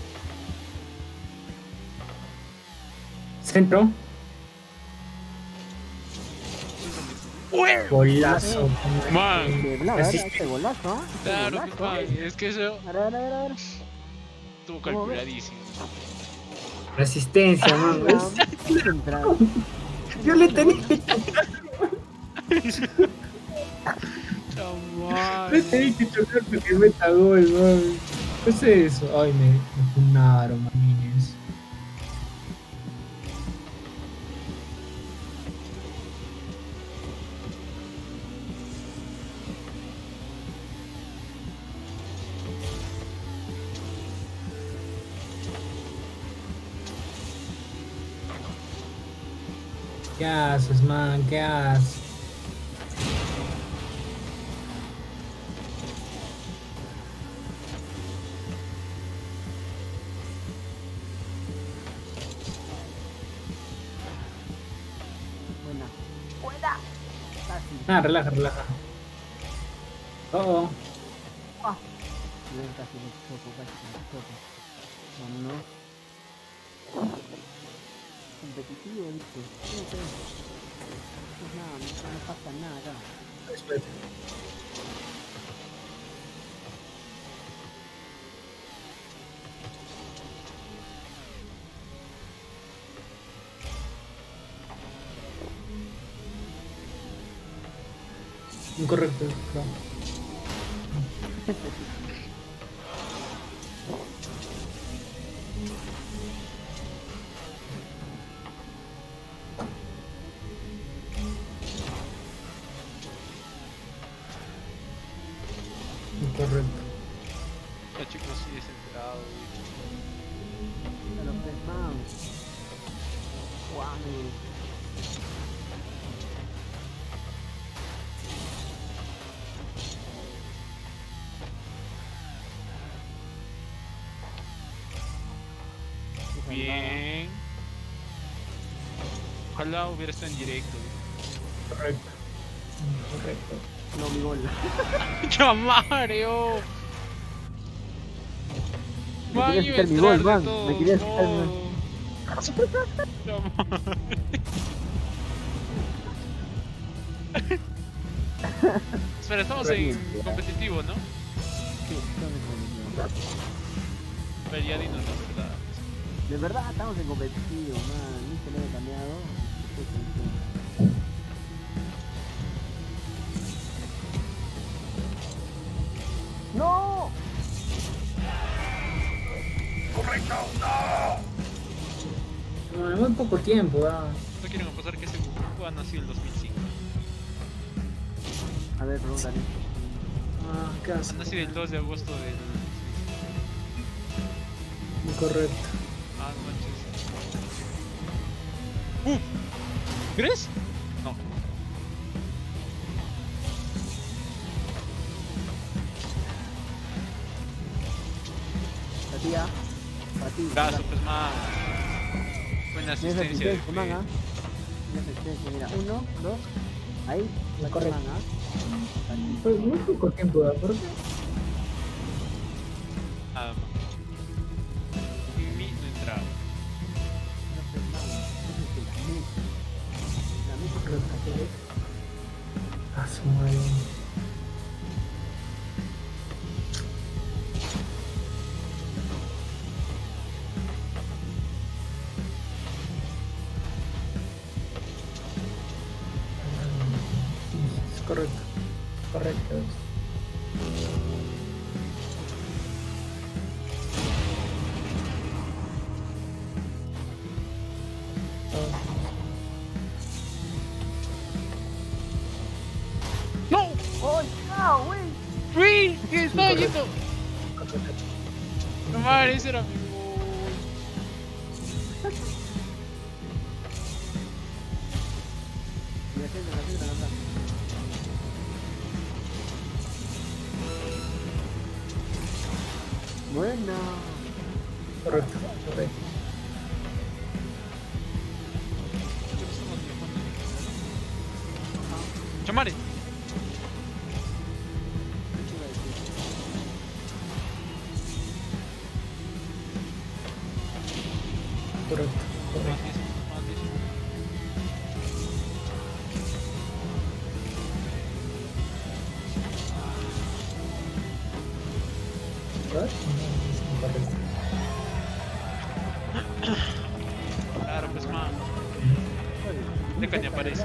Centro. Golazo. Man. De Black, a ver, Asiste. este golazo, ¿ah? Este Claro, golazo. que man. Es que eso A ver, a ver, a ver. estuvo ¿Cómo ves? calculadísimo. Resistencia, man. Ah, Es- ¿qué entrada? Yo le tenía que Chaval. le tenía que chocar para que meta gol, man. ¿Qué es eso? Ay, me, me funaron, manines. ¿Qué haces, man? ¿Qué haces? Buena. Buena. Casi. Ah, relaja, relaja. Oh, oh. Ah. Bien, casi me choco, casi me choco. Vámonos. Competitivo, ¿viste? No sé. No es nada, no, no pasa nada acá. Espérate. Incorrecto, claro. Incorrecto. El chico sí desesperado, güey. A los tres man. Guau. Bien. Ojalá hubiera estado en directo, güey. Correcto. Correcto. No, mi gol. ¡Chamario! Me Man, querías iba a quitar mi gol, entrar de man. todos Me querías quitar mi gol. modos. Chamario. Espera, estamos en competitivo, ¿no? Sí, estamos en competitivo. Pero ya dinos la verdad. De verdad estamos en competitivo, man. Ni se lo he cambiado. Sí, sí, sí. ¡No! No, en muy poco tiempo, ah. No quieren apostar que ese Goku ha nacido en el dos mil cinco. A ver, pregúntale. Ah, ¿qué Ha haces? nacido el dos de agosto del... Incorrecto. Ah, no manches. ¡Uh! ¿Crees? No. La tía. Para ti. Brazo, pues más. Buena Tienes asistencia de asistencia, man, ¿ah? Tienes asistencia, mira. Uno, dos. Ahí. La Correcto. man, ¿ah? Para ti. Fue muy poco tiempo, ¿ah? ¿Por qué? Nada más. Mi no entraba. No sé, man. Ese es el Messi. La Messi que Correcto. Ah, su madre. Es correcto. Correcto. ¡No! ¡Ay, no, güey! ¡Uy! ¿Qué está yendo? No mames, ese era mi gol. Y la gente, la gente, la gente. Buena. Correcto. Correcto. ¡Chamare! Correcto. Más Correcto. diez, más diez. ¿Verdad? Correcto. Deca ni aparece.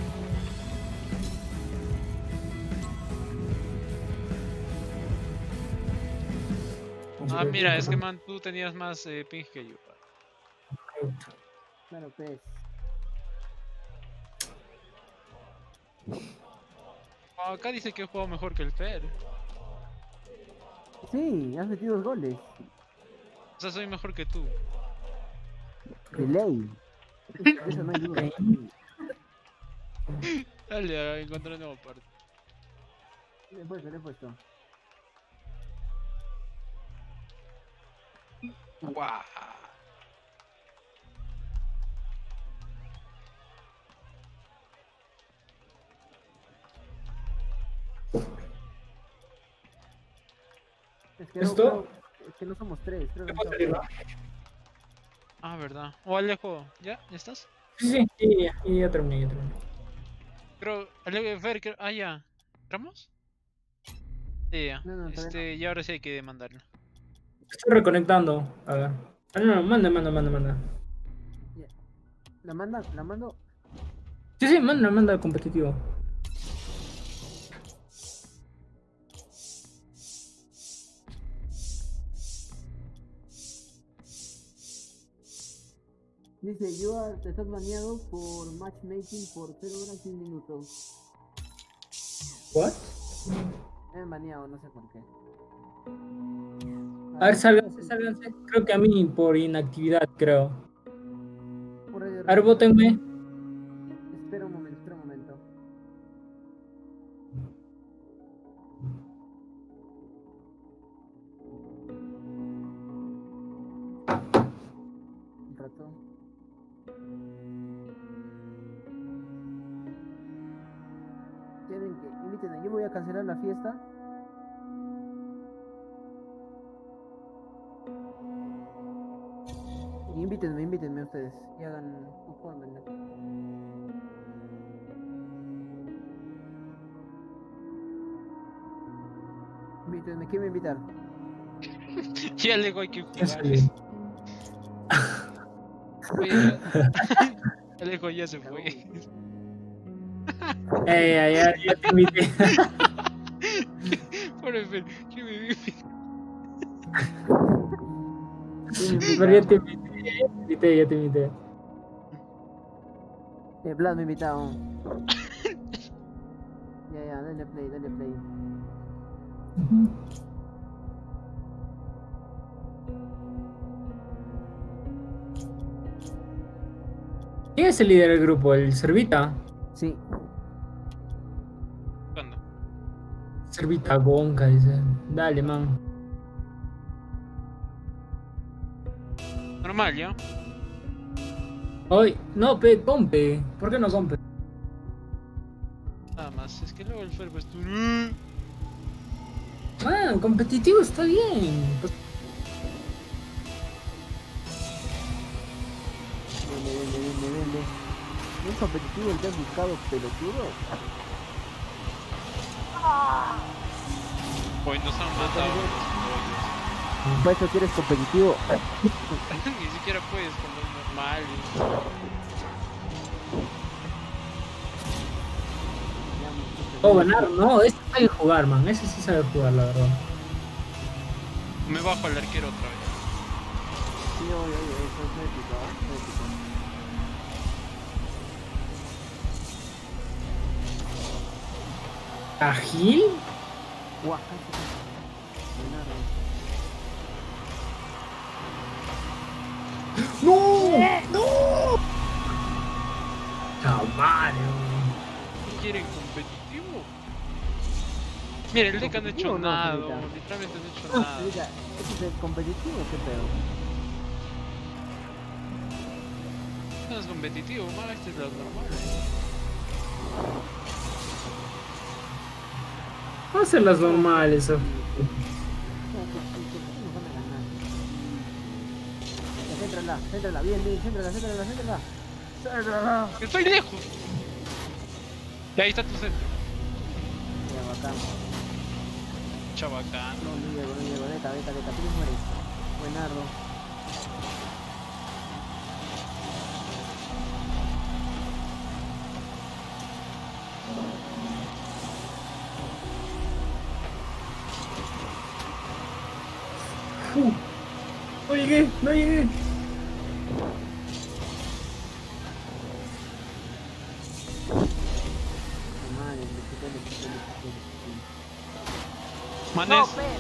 Ah, mira, es que man, tú tenías más eh, ping que yo. Claro, pues. Ah, acá dice que he jugado mejor que el Fer. Sí, has metido dos goles. O sea, soy mejor que tú. De ley. De eso no hay duda. Dale, a encontrar nuevo parte. Le he puesto, le he puesto. Guau. Es que no, ¿Esto? creo- es que no somos tres, creo que ¿Puedo no salir, somos- no? Ah, verdad. O Alejo, ¿ya? ¿Ya estás? Sí, sí, y ya, y ya terminé, ya terminé. Creo, Alejo, Fer, creo... Ah, ya. ¿Entramos? Sí, ya. No, no, todavía Este, y ahora sí hay que demandarlo. Estoy reconectando. A ver. Ah, no, no, manda, manda, manda, manda. Ya. La manda, la mando. Sí, sí, manda, manda competitivo. Dice, yo ah, te estás baneado por matchmaking por cero horas y un minuto. ¿What? Me han baneado, no sé por qué. A ver, sálganse, sálganse. Creo que a mí por inactividad, creo. Por ahí de A ver, repente- bótenme. Espera un momento, espera un momento. Un rato. Tienen que, invítenme, yo voy a cancelar la fiesta. Invítenme, invítenme ustedes y hagan, confórmenme. Invítenme, ¿quién me va a invitar? Y Alejo hay que Ya jugar. salí. Oye, ya- Alejo ya se fue. Eh, ya, ya, ya te invité. Pobre Fer, ¿quién me invita? ¿Quién me Pero ya invita? te invité, ya te invité, ya te invité. Eh, Vlad me ha invitado. Ya, ya, dale play, dale play. ¿Quién es el líder del grupo? ¿El Servita? Sí. ¿Cuándo? Servita Gonca, dice. Dale, man. Normal, ¿ya? Hoy, no, pe, compe. ¿Por qué no compe? Nada más. Es que luego el Fer pues tú... Ah, competitivo está bien. Pues, Vende, vende, vende, vende. ¿No es competitivo el que has buscado, pelotudo? Hoy nos han matado los ¿Para eso quieres competitivo? pollos. Ni siquiera puedes con los normales. oh, ganar, no, este sabe jugar, man. Ese sí sabe jugar, la verdad. Me bajo al arquero otra vez. Sí, oye, oye, eso es épico, ¿eh? Es épico. ¿Agil? Guau, casi, casi. Buenardo. ¡No! ¡No! Cabal, man. ¿Quieren competitivo? Mira, el Deca no ha hecho ¿Competitivo o no, nada, señorita? literalmente no ha hecho Ah, nada. mira, ¿eso es el competitivo o qué pedo? No es competitivo, más este es lo normal. Vamos a hacer las normales. ¿O? No, que sí, que sí nos van a ganar. Ya, céntrala, céntrala, bien, bien, céntrala, céntrala, céntrala. Céntrala. ¡Estoy lejos! Y ahí está tu centro. Ya, bacán. Chabacán. No, no llego, no llego, deca, deca, deca, tú mueres. Buenardo. Uh, no llegué, no llegué. Madre, le quité, le quité, le quité, le quité. Manes, No, pe.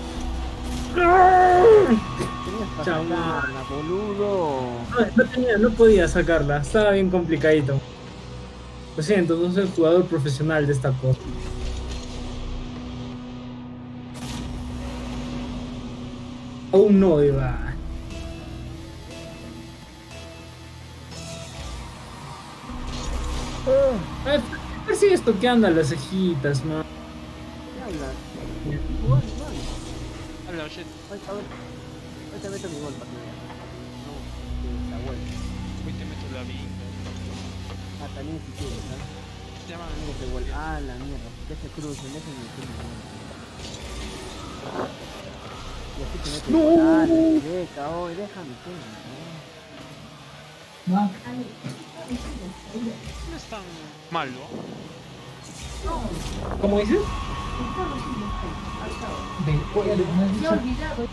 Tenías para Chama. sacarla, boludo. No, no tenía, no podía sacarla, estaba bien complicadito. Lo siento, no soy jugador profesional de esta cosa. Aún no, Eva. Eh, A ver si esto que anda las cejitas, man. ¿qué hablas? Igual, igual. hola, shit. Ahorita, a ver. Ahorita meto mi gol para que veas. No, que está bueno. Hoy te meto la vinga. Ah, también si quieres, ¿sabes? Se llama Mira ese gol. Ah, la mierda. Que se crucen, déjenme decirme. Y así te metes No. gol. Ah, la chica, hoy déjame que no es tan malo. ¿Cómo dices? Ve, oye, ¿me has Se dicho? ha olvidado,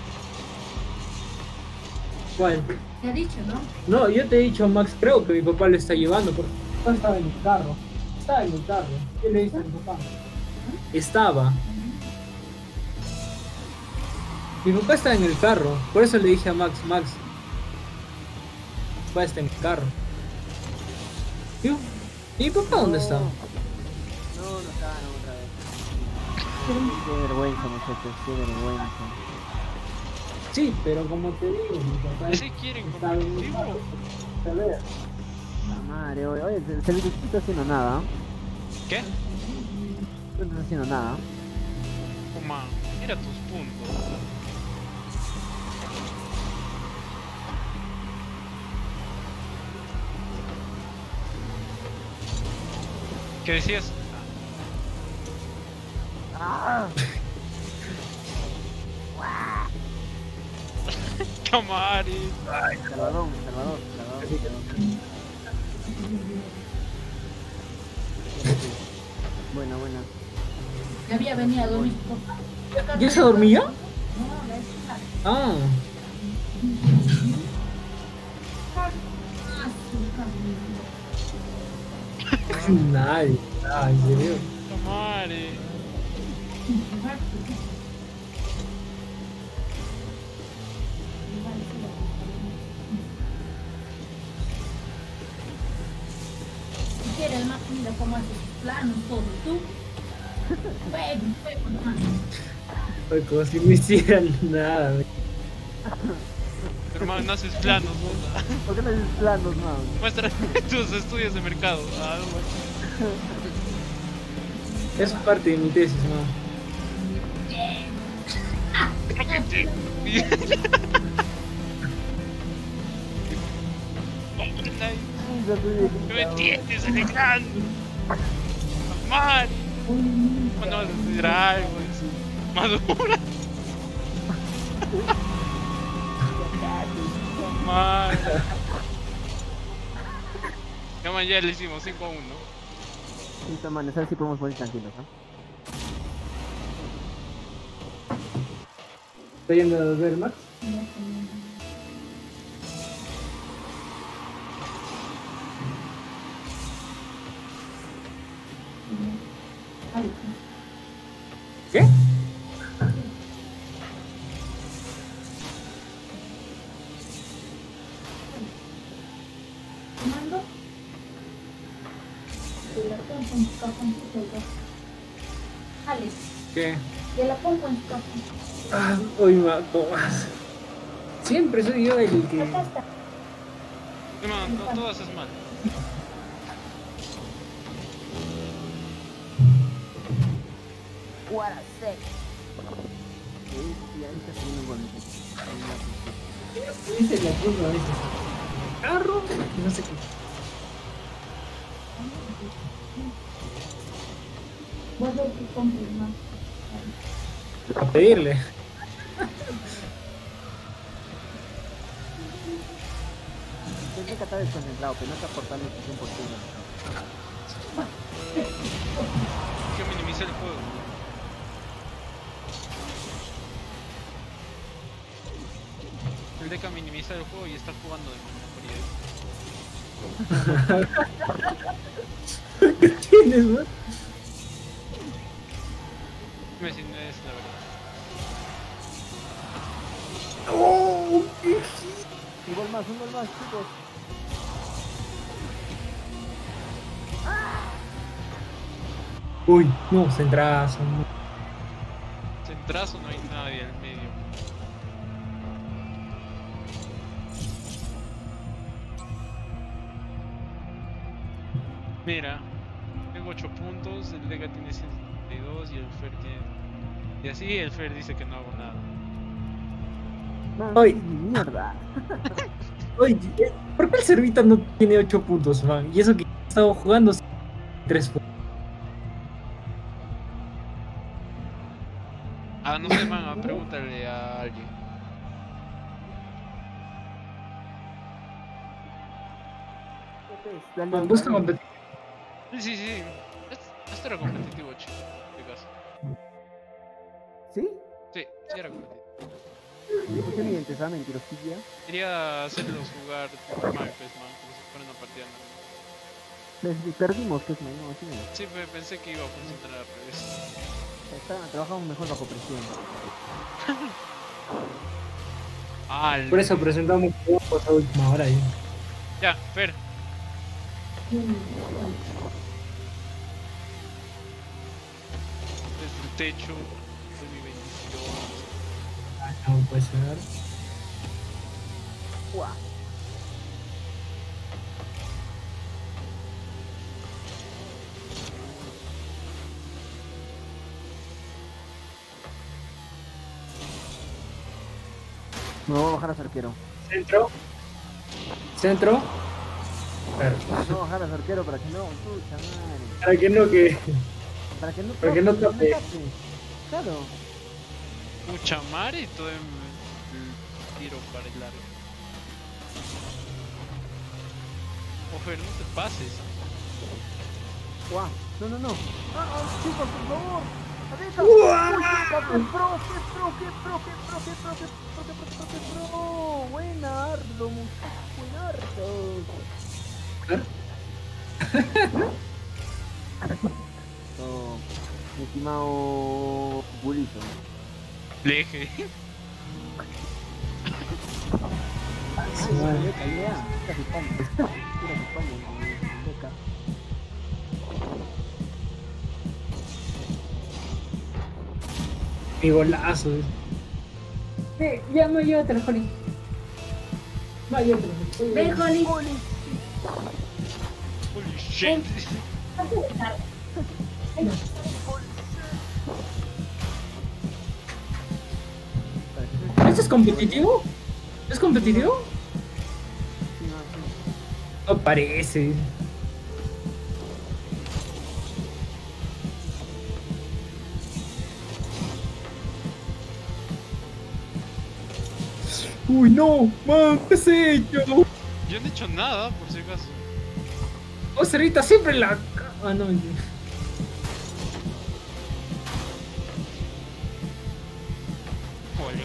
¿Cuál? te ha dicho, ¿no? No, yo te he dicho, Max, creo que mi papá lo está llevando porque mi papá estaba en el carro. Estaba en el carro. ¿Qué le dice a mi papá? Estaba. Mi papá estaba en el carro. Por eso le dije a Max, Max, mi papá está en el carro. ¿Y ¿Y mi papá dónde está? No, no, no está, no, otra vez. Qué vergüenza, muchachos, qué vergüenza. Sí, pero como te digo, mi papá ¿Ese quieren está en el competitivo? carro. A ver. La madre, oye, oye, el servicio no está haciendo nada. ¿Qué? No está haciendo nada. Toma, mira tus puntos. ¿Qué decías? ¡Ah! Camari. Salvador, Salvador, Salvador, Salvador. Buena, buena. Que había venido a dormir su papá. ¿Ya se dormía? No, la hija. Ah, Ah, su cabello. nadie. Ah, en serio. Camari. Si quieres más, mira cómo hace sus planos, todo. Tú, juego, juego, nomás. Fue como si no hicieran nada. güey. Hermano, no haces planos, ¿no? ¿Por qué no haces planos, man? Muestra tus estudios de mercado. Ah, no, Es parte de mi tesis, ¿no? No me entiendes, Alejandro. Mari. ¿Cuándo vas a estudiar algo? Madura. Mari. Ya man, ya le hicimos cinco a uno. Listo, man, esa sí podemos morir tranquilos, ¿no? ¿Está yendo a ver, Max? ¿Qué? Mando. Te la pongo en su cajoncito. Alex, ¿Qué? te la pongo en su cajón. Ah, hoy ma, ¿cómo vas? Siempre soy yo el que... Acá está. Hermano, no, todo haces mal. What a sec. Sí, ahí está teniendo un golpe. Esa es la cosa a veces. Carro, y no sé qué. Voy a ver que compres más. A pedirle. Tendré que estar desconcentrado, que no está aportando su cien por ciento. Que minimicé el juego. clic a minimizar el juego y está jugando de Monopoly. ¿Qué tienes, man? Dime si no es la verdad. ¡Oh! ¿Qué? Un gol más, un gol más, chicos. Uy, no, centrazo. Centrazo, no hay nadie al medio. Mira, tengo ocho puntos, el Lega tiene ciento setenta y dos y el Fer tiene... Y así el Fer dice que no hago nada. No, Ay. mierda. Oye, ¿por qué el Servita no tiene ocho puntos, man? Y eso que he estado jugando tres puntos. Ah, no sé, man, pregúntale a alguien. Dale, Man, busca dale. competitivo. Sí, sí, sí. Es- Esto era competitivo, chico. De caso. ¿Sí? Sí, sí era competitivo. ¿Por qué mientes, ah, mentirosilla? Quería hacerlos jugar mal, pues, man, como si fuera una partida normal. Les- Perdimos, que es no, sí. Sí, pe- pensé que iba a funcionar al revés. Está- Trabajamos mejor bajo presión. Ah, el- Por eso presentamos juegos a última hora. ¿Eh? Ya, Fer. Desde el techo, de mi bendición. Ah, no puede ser. Guau. Me voy a bajar a su arquero. Centro. Centro. Claro. Me voy a bajar a su arquero para que no, pucha madre. Para que no que. Para que no Para que no toque, tape. Claro. Pucha madre y todo el, el tiro para el largo. Oh, Fer, no te pases. Guau. No, no, no. Ah, ah, chicos, por favor. ¡Adentro! ¡Guau! ¡Qué pro, qué pro, qué pro, qué pro, qué pro, qué pro, qué pro, qué pro, qué pro! ¡Buena, Ardo, muchacho! ¡Buen Ardo! Oh, mi estimado Bulito. Leje. Ay, madre. no, Beca, ya. Era su pan. Era su pan, Beca. Mi golazo. ¿Eh? Eh, ya me llevo otro, Joli. Vaya otro. Ven, Joli. Holy shit. ¿Esto es competitivo? ¿Es competitivo? Sí, no, sí. No parece. Uy, no, man, ¿qué has hecho? Yo no he hecho nada, por si acaso. Oh, Cerrita, siempre la. ca- Ah, no, mentira. Joder.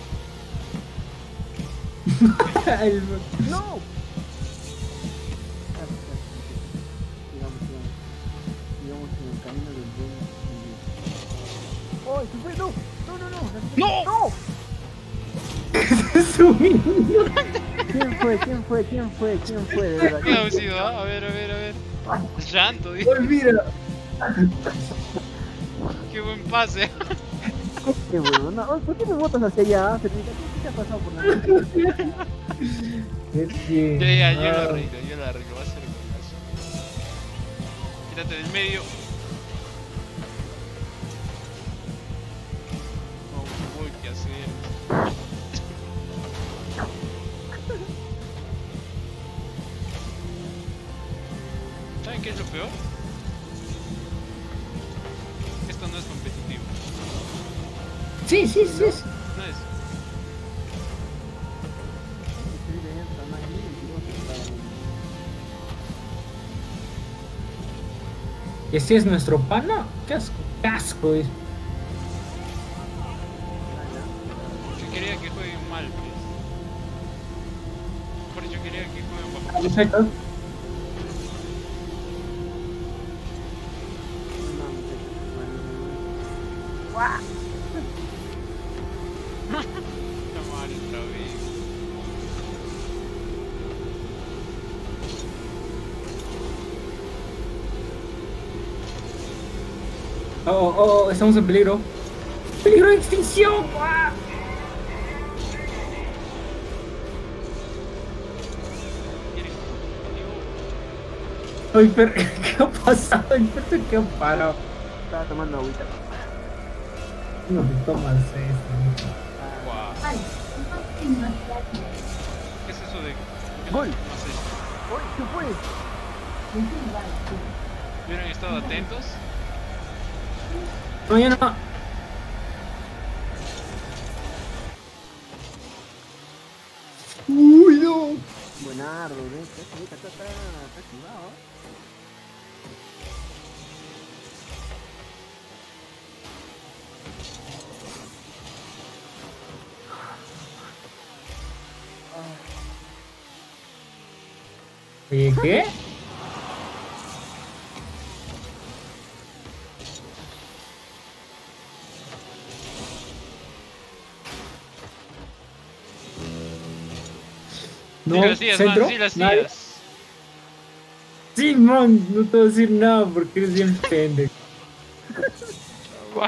El- ¡No! Casi, casi. Sigamos, sigamos. Sigamos en el camino del buen. ¡Oh, se fue! ¡No! ¡No, no, no! ¡No! ¡No! Subí. ¿Quién fue? ¿Quién fue? ¿Quién fue? ¿Quién fue? De verdad. ¿Qué ha sido? ah? A ver, a ver, a ver. Llanto, dice. Uy, mira. Qué buen pase. Qué huevo. No, ¿por qué me botas hacia allá? Cerdita? ¿Qué te ha pasado por la mente? Es bien. Ya, ya, yo lo Ah. arreglo, yo lo arreglo. Va a ser un golazo. Quítate del medio. No, uy, ¿qué hacer? ¿Saben qué es lo peor? Esto no es competitivo. Sí, sí, sí. sí. No es. ¿Y este es nuestro pana? Qué asco. Qué asco es. Que quería que jueguen mal, pues. Perfecto. No, muchachos. Está mal otra vez. Oh, oh, oh, estamos en peligro. ¡Peligro de extinción! ¡Ah! Ay, pero, ¿qué ha pasado? Ay, pero, ¿qué ha parado? Estaba tomando agüita. No te tomas esto. Guau. Ay, no más gratis. ¿Qué es eso de.? ¡Gol! No sé. ¡Uy, tú puedes! ¿Hubieran estado atentos? No, ya no. Uy, no. Buenardo, ¿ves? Está, está, está, está activado. Oye, ¿qué? No, Sí lo hacías, man, centro. sí lo Nadie. hacías. Sí, man, no te voy a decir nada porque eres bien pendejo. Guau.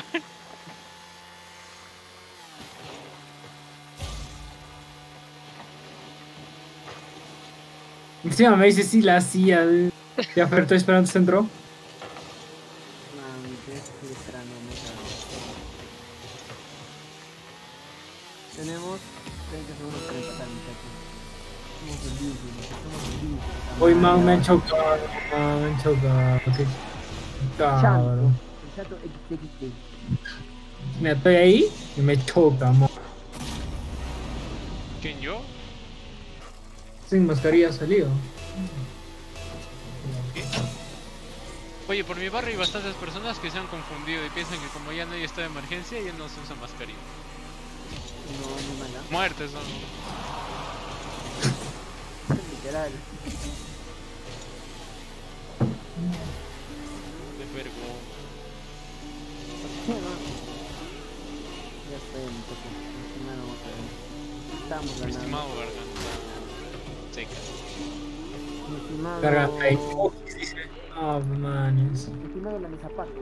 Encima me dice sí la hacía. Ya, pero estoy esperando centro. No, mi tía estoy esperando, me cago. Tenemos treinta segundos para empatar, muchachos. Somos bellísimos, somos bellísimos. Hoy, man, me han chocado. Man, me han chocado. Qué Chanto, cabrón. el chato equis equis de. Mira, estoy ahí y me choca, man. ¿Quién, yo? Sin mascarilla ha salido. ¿Qué? Oye, por mi barrio hay bastantes personas que se han confundido y piensan que como ya no hay estado de emergencia, ya no se usa mascarilla. No, muy mala. Muertes son. Literal. De vergo. Ya estoy, muchachos. Estimado, otra vez. Estamos Mi ganando. estimado garganta seca. Mi estimado. Garganta ahí. Oh, manes. Mi estimado la zapato.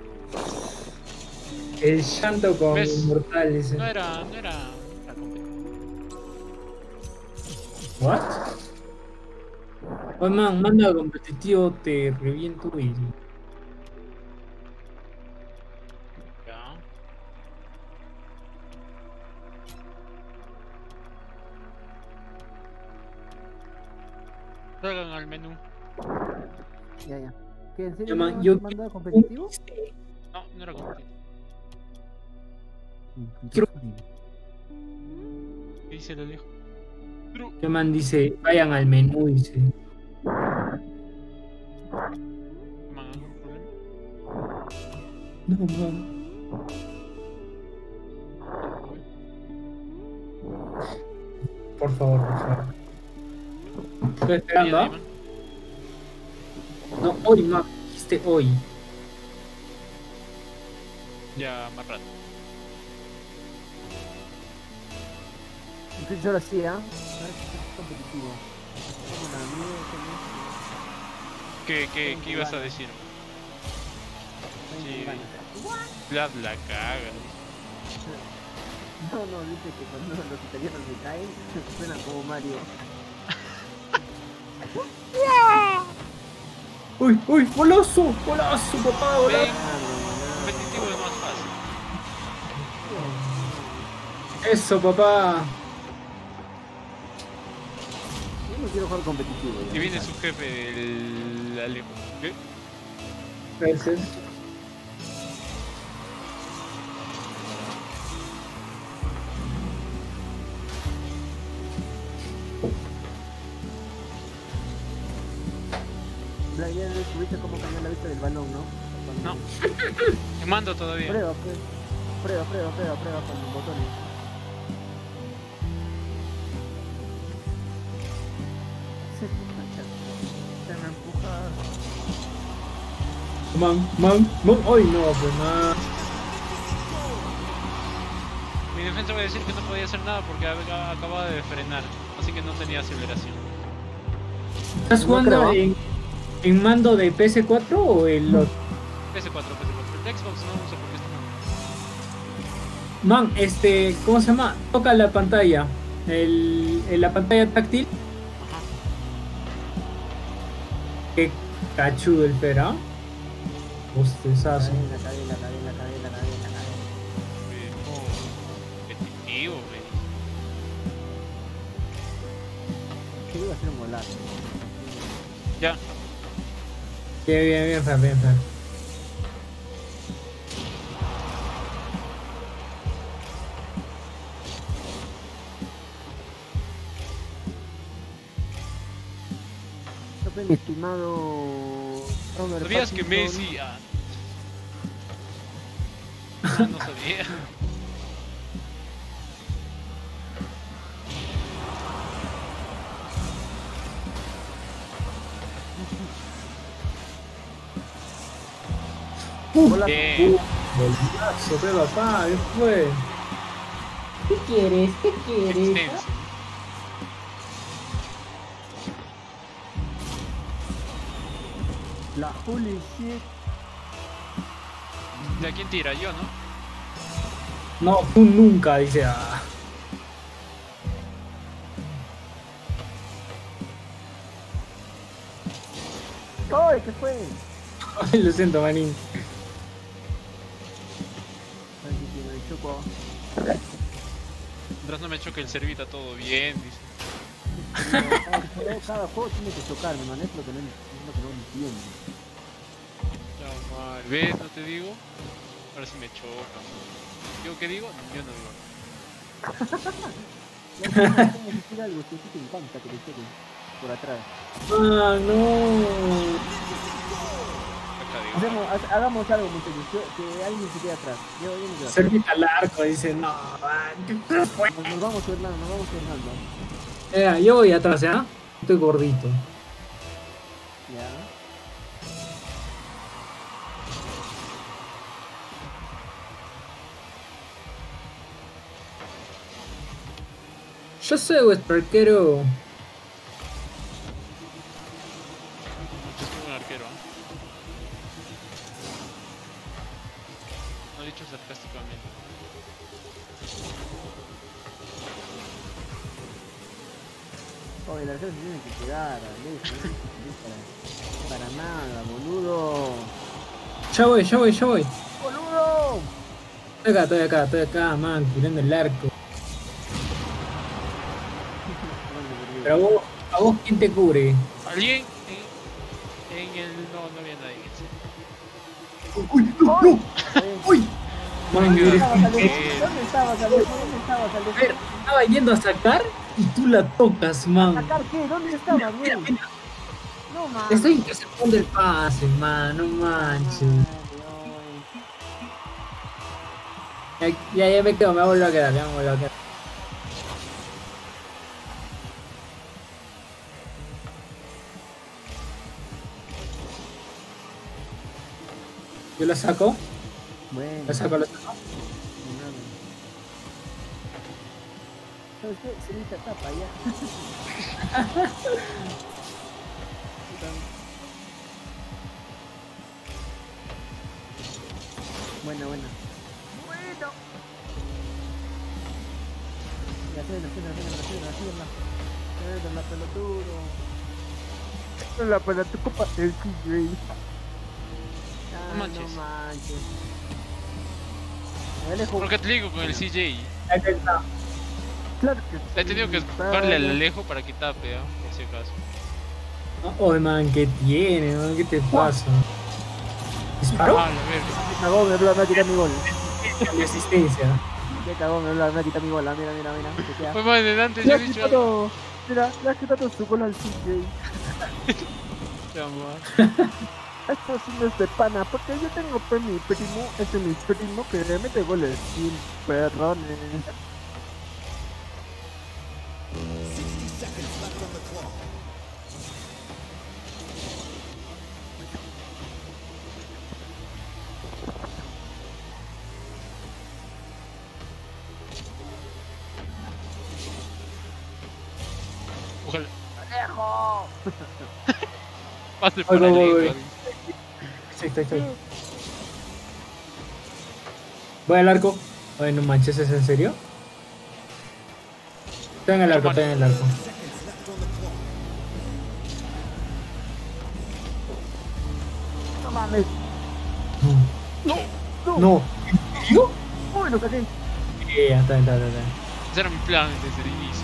El llanto con ¿Ves? inmortales. No era, no era, no era competitivo. ¿What? Oh, man, manda competitivo, te reviento y. Ya. Salgan al menú. Ya, ya. ¿Qué, en Ya, serio man, no yo te manda competitivo? No, no era competitivo. Quiero- ¿Qué dice el Alejo? Pero, Que man dice, vayan al menú, dice. man, ¿algún problema? No, man. Por favor, por favor. Estoy esperando, Oye, ¿ah? Dayman, No, hoy, man. Dijiste hoy. ya más rato. Entonces ahora sí, ¿ah? Ahora sí es competitivo. Como la mierda, ¿Qué, qué, qué ibas a decir? Sí. La, la caga. No, no, dice que cuando los italianos se caen, suenan como Mario. Uy, uy, golazo, golazo, papá, Ven, golazo. competitivo es más fácil. Eso, papá. Yo no quiero jugar competitivo. ya. Y viene su jefe, el Alejo. ¿Qué? Gracias. Bla, ya descubriste cómo cambiar la vista del balón, ¿no? No. Te mando todavía. Prueba, pues. Prueba, prueba, prueba, prueba con los botones. Man, man, man. Ay, no, pues man. Mi defensa va a decir que no podía hacer nada porque a- acababa de frenar, así que no tenía aceleración. ¿Estás No jugando creo. en, en mando de P S cuatro o el otro? P S cuatro, P S cuatro. El Xbox no uso porque está mal. Man, este, ¿cómo se llama? Toca la pantalla. El, en la pantalla táctil. Ajá. Qué cachudo el pera. Hostezazo. Cadena, cadena, cadena, cadena, cadena, cadena. Competitivo, güey. Que iba a ser un golazo. Ya. Bien, bien, bien, Fer, bien, Fer. Esto fue mi estimado Robert ¿Sabías que Pattinson. Messi... Ah, no, no sabía. Golazo. Bien. Golazo, pe, papá, ¿qué fue? ¿Qué quieres? ¿Qué quieres? Extenso. La holy shit. ¿De a quién tira? Yo, ¿no? No, tú nunca, dice. Ah. ¡Ay, qué fue! Ay, lo siento, manín. Ay, que me chocó. Mientras no me choque el servita todo bien, dice. Pero cada juego tiene que chocarme, man. Es lo que no, es lo que no entiendo. Ya, mal. ¿Ves? No te digo. Ahora sí me choca. ¿Yo qué digo? Yo no digo. Ya sabes cómo se tira algo, que a ti te encanta que te choquen por atrás. Ah, no. Acá digo. Hacemos, ha- hagamos algo, muchachos. Yo- que alguien se quede atrás. Yo, yo me quedo atrás. Servita al arco, dice. No, man, ¿qué fue? Nos, nos vamos turnando, nos vamos turnando. Eh, yo voy atrás, ¿ya? Estoy gordito. Ya. Yo soy vuestro arquero. Es como un arquero, ¿eh? No dicho sarcásticamente. Oye, el arquero se tiene que quedar. Alejo, no es para, para nada, boludo. Ya voy, ya voy, ya voy. ¡Boludo! Estoy acá, estoy acá, estoy acá, man, tirando el arco. Pero a vos, ¿a vos quién te cubre? ¿Alguien? En, en el... No, no había nadie en ese. ¡Uy, no, no! ¡Uy! Man, ¿Dónde eres estabas, un Alejo? genio. ¿Dónde estabas, Alejo? ¿Dónde estabas, Alejo? A ver, estaba yendo a sacar y tú la tocas, man. ¿Sacar qué? ¿Dónde estabas, güey? No, man. Estoy interceptando el pase, man, no manches. Ya, ya, ya me quedo, me vuelvo a quedar, ya me vuelvo a quedar. Yo la saco, Bueno, la saco, la saco. ¿sabes qué? Celita tapa ya. Buena, buena. Bueno. Ya sé, la cena, la cena, la cena, la cena. Cena, la pelotudo. La pelotudo copa el C J. Ah, No manches. No manches. Alejo, ¿Por qué te digo con el C J? Ahí está. claro que He tenido que sí, buscarle al padre. Alejo para que tape, ¿ah? Por si acaso. Oh, man, ¿qué tiene, man? ¿Qué te pasa? ¿Disparó? Ah, la verga. Me cagó, me habló, me va a quitar mi gol. Mi asistencia. Me cagó, me habló, me va a quitar mi gol. Ah, mira, mira, mira. Se queda. Fue más adelante, Le yo ha he dicho... quitado, mira, le ha quitado su gol al C J. Chama. Esto sí no es de pana, porque yo tengo pues mi primo, ese es mi primo que le mete goles sin perrones. ¡Abajo! Pase Ay, para voy, voy, lengua, voy. dice. Sí, estoy, estoy. Voy al arco. Ay, no manches, ¿es en serio? Estoy en el arco, estoy en el arco. No mames. ¡No! No. ¿En serio? Uy, lo saqué. Sí, ya está, está, está, está. Ese era mi plan desde el inicio.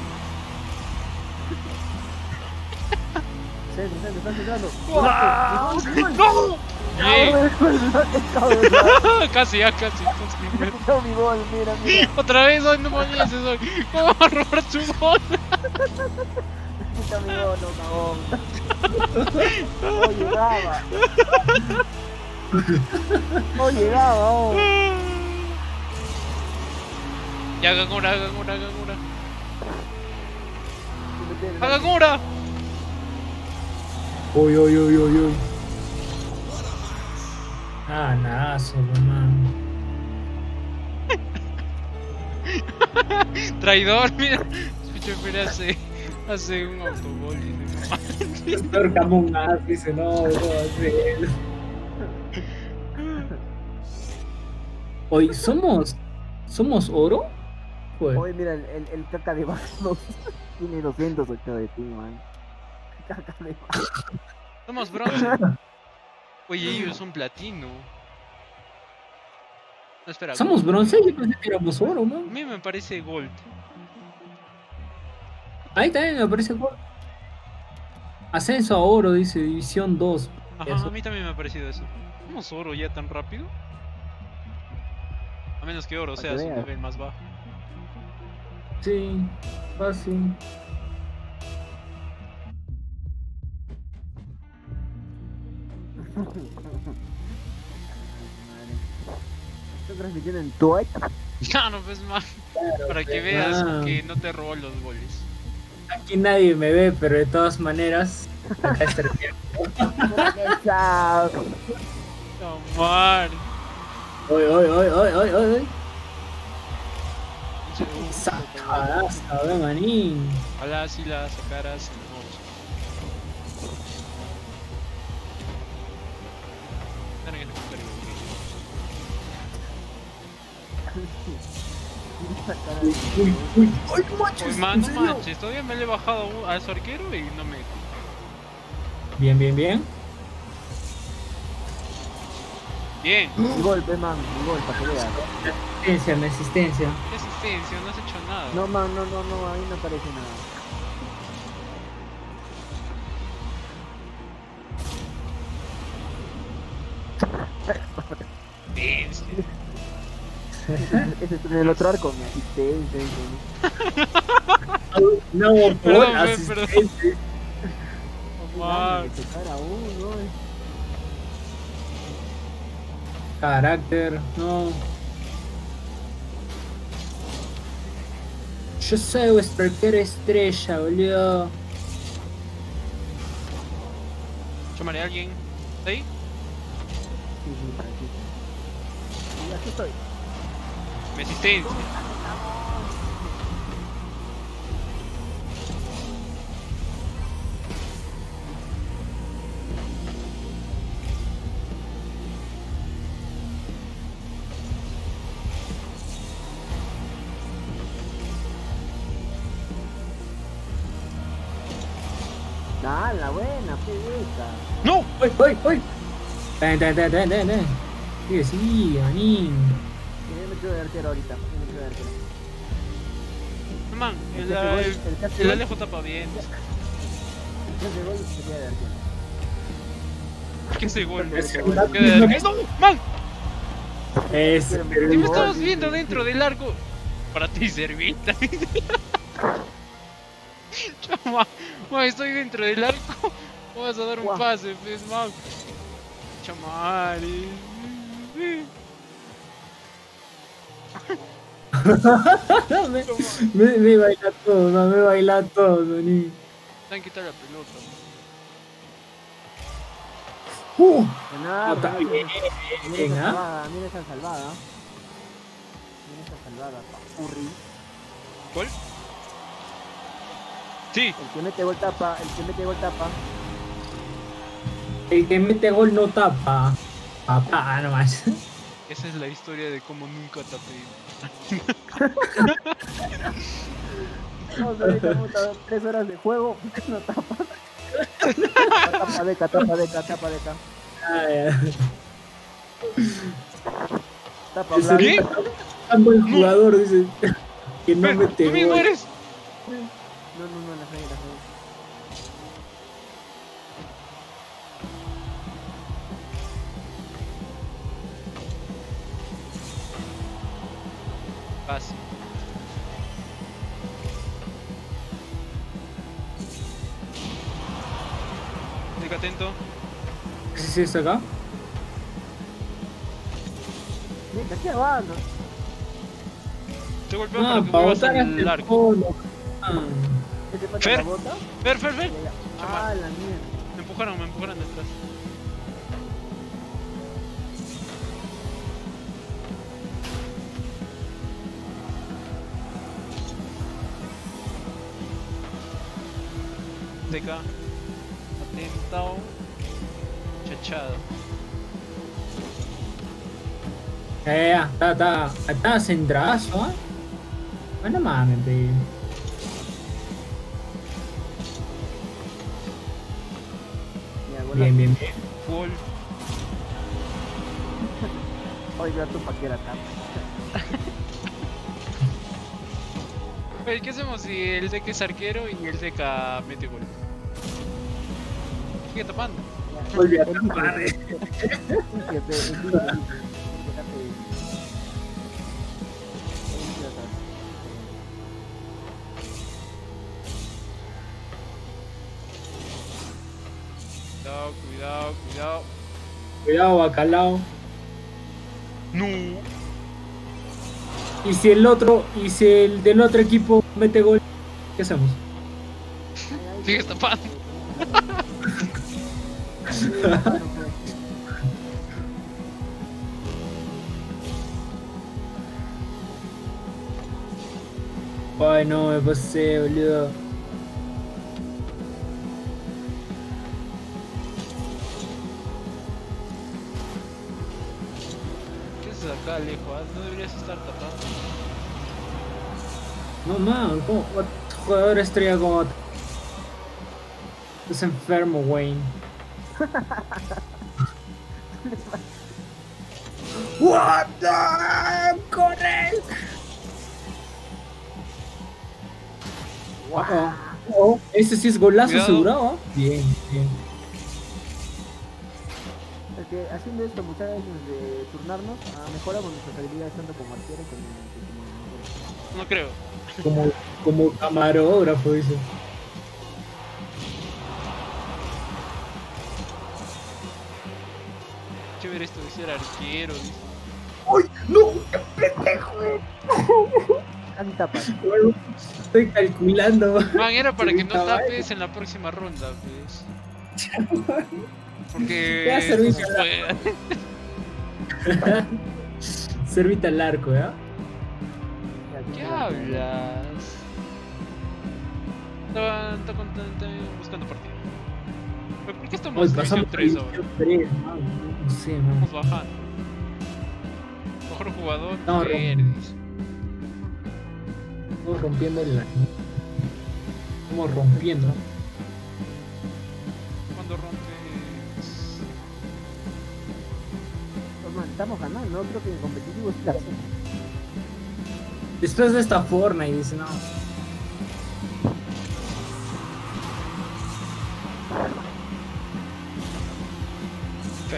Centro, centro, están entrando. ¡Ah! ¡No! ¡No! Casi, ya, casi. casi. No, mi gol, mira, mira. Otra vez, ay, no mames, soy. ¿Cómo va a robar su gol? Quita mi gol, no, cagón. No llegaba. No llegaba, oh. Ya, Gangura, Gangura, Gangura. ¡A Gangura! Uy, uy, uy, uy, uy. Ah, nazo, man. Traidor, mira. Escucha, mira, hace, hace un autogol. Dice, no. Doctor Camun, ah, dice, no, no, sí. Hoy, ¿somos, somos oro? Pues, Oye, mira, el, el, el caca de Bagno tiene doscientos ocho de ti, man. Caca de Bagno. Somos bronce. Oye, ellos son platino. No, espera. ¿somos gold. bronce? Yo pensé que éramos oro, A man. mí me parece gold. Ahí también me aparece gol. Ascenso a oro, dice, división dos. Ajá, Eso. a mí también me ha parecido eso. ¿Somos oro ya tan rápido? A menos que oro Para sea que su veas. nivel más bajo. Sí, fácil. Estoy transmitiendo en Twitch. Ya no ves más. Para que veas Ah. que no te robo los goles. Aquí nadie me ve, pero de todas maneras, acá está el tiempo. Chao. Tomar. Oy, oy, oy, oy, oy, oy. Un segundo. Sacadaza, ve, manín. Ojalá si la sacaras en noche. Dale que no me cargue, Uy, uy, uy, uy, no manches. Uy, man, ¿en no serio? manches, todavía me le he bajado a su arquero y no me... Bien, bien, bien. Bien, Mi golpe, man, mi gol, para que veas. Asistencia, mi asistencia. qué asistencia, no has hecho nada. No, man, no, no, no, ahí no aparece nada. Bien, Ese es en el otro arco, mi asistencia. No, por Perdón, ve, asistente. Tomar. Me tocara uno, eh. Carácter, no. Yo soy vuestro arquero estrella, boludo. Llamaré a alguien. ¿Está ahí? Sí, sí, tranquilo. Y aquí estoy. Mi asistencia. Ah, la buena, pebeta. ¡No! ¡Uy, uy, uy! Ten, ten, ten, ten, ten, ten. Sí, sí, manín. Yo me quedo de arquero ahorita. Yo me quedo de arquero. No, man, El el, que hace el, gol- el que hace el gol- Alejo tapa bien. Yo de gol se queda de arquero. ¿Qué hace gol? Es que- Queda de arquero. ¡No! ¡Man! Es, Si me estabas viendo dentro del arco. Para ti, servita. Chama, man, estoy dentro del arco. Vas a dar un Guau. pase, pues, man. Chamari. me, me, me baila todo, no, me baila todo, manín. Te han quitado la pelota. Uh, De nada, no, está mira, bien, mira bien, esa ¿ah? salvada, mira esa salvada. Mira esa salvada, papurri. ¿Gol? Sí, El que mete gol tapa, el que mete gol tapa. El que mete gol no tapa. Papá, nomás. esa es la historia de cómo nunca tapé. No, se dejamos tres horas de juego, no tapa. Tapa deca, tapa deca, tapa deca. Ay, Tapa ese ¿Qué? blanca. tan buen jugador, dice. Que no Fer, mete tú mismo gol. eres. No, no, no, la fe, la fe. Fácil. Estoy atento. ¿Sí, sí está acá? Venga, ¿qué avanza? Te golpeo Ah, para que para muevas botar al el arco. polo. Ah, ¿Qué te falta Fer. la bota? Fer, Fer, Fer. Ya, ya. Chaval. Ah, la mierda. Me empujaron, me empujaron detrás. Deca. Atentado. Chachado. ya, ya, ya. Está, está, está centrazo, ¿ah? Ah, no mames, pe. Mira, golazo. Bien, bien, bien. Gol. Oiga, tu paquera tapa. Oye, ¿qué hacemos si el Deca es arquero y el Deca mete gol? Sigue tapando. Volví a El tapar, libre. eh. Sí, que te- el libre, el libre. El que tape. El libre atrás. Cuidado, cuidado, cuidado. Cuidado, bacalao. No. Y si el otro, y si el del otro equipo mete gol, ¿qué hacemos? Ay, ay, Sigues tapando. Ay, no, me pasé, boludo. ¿Qué haces acá, lejos? ah? No deberías estar tapando. No, man, ¿cómo? What? Jugador estrella como... Es enfermo, Wayne. What the... ¡Corre! Guau. Oh, ese sí es golazo Cuidado. asegurado, ¿ah? Bien, bien. Es que haciendo esto muchas veces de turnarnos, ah, mejoramos nuestras habilidades tanto como arquero como, como No creo. Como, como camarógrafo, dice. Chévere esto de ser arquero, dice. ¡Ay, no! ¡Qué pendejo! casi tapas. Estoy calculando. Man, era para que no Servita tapes en la próxima ronda, pues. Porque Ya, esto servita. sí puede. Servita al arco, ¿ya? ¿Qué hablas? Estaba, estaba con- estaba buscando partido. ¿Pero por qué estamos Hoy en pasamos división tres a ahora? división tres, man. No sé, man. Estamos bajando. Mejor jugador, No, Verdis. Estamos rompiendo el... Estamos rompiendo. Cuando rompes. Pues, man, estamos ganando, ¿no? Creo que en competitivo es clase. Después de esta forma y dice, no. Fer.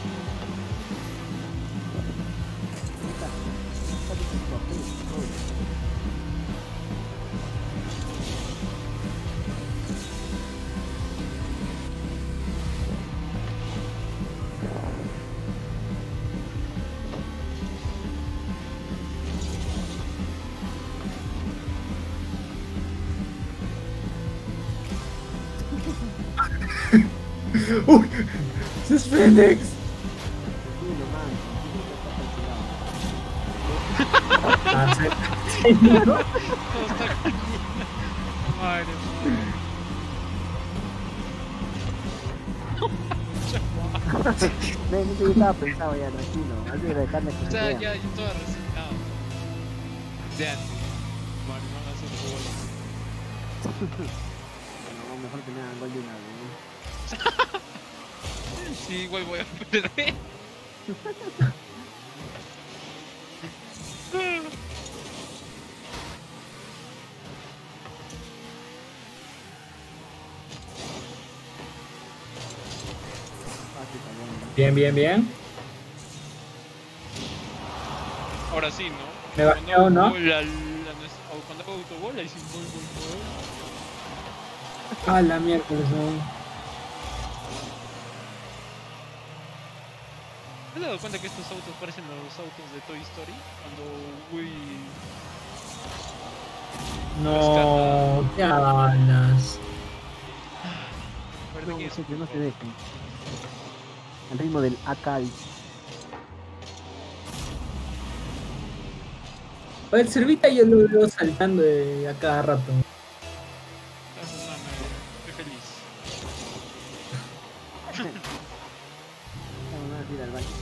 ¡Uy! ¡Ese es Fénix! Tranquilo, man. Tranquilo, está calculado. Ah, sí. Todo está Madre Ven, eso yo estaba pensado ya, tranquilo. Hay que dejarle que O se sea, vea. ya, ya todo resignado. De antes. Bueno, van a hacer gol. No, mejor que me hagan gol de una vez. Sí, igual voy a perder. Fácil, cabrón. Bien, bien, bien. Ahora sí, ¿no? Me bajeo, ¿no? Gol al- a nuestro- o cuando hago autogol, ahí sí gol, gol, gol. Ah, la miércoles, no. ¿Te has dado cuenta que estos autos parecen los autos de Toy Story? Cuando Woody... No, ¿qué hablas? Parece No, que no es sé, un que no poco- se dejen. El ritmo del Akai. El Cervita yo lo veo saltando de a cada rato. Ah, no, me- Estoy feliz. Vamos a ir al baño.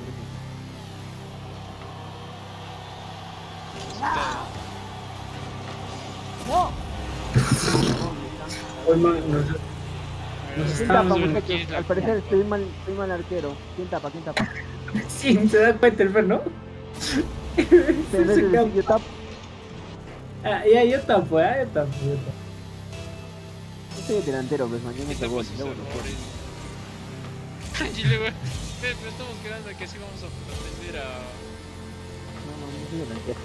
¡No! Hoy, man, nos- Nos ¿Quién estamos tapa, viendo muchachos? aquí la- Al parecer estoy mal, estoy mal arquero. ¿Quién tapa? ¿Quién tapa? Sí, se da cuenta el Fer, ¿no? En vez de decir yo tapo, Ah, ya, yo tapo, ya, yo tapo, yo tapo. yo soy el delantero, pues mañana ¿Qué me tal gol. con sus Luego lo juego. errores? Y luego... Ve, pero estamos quedando que así vamos a aprender a... No, no, yo soy delantero.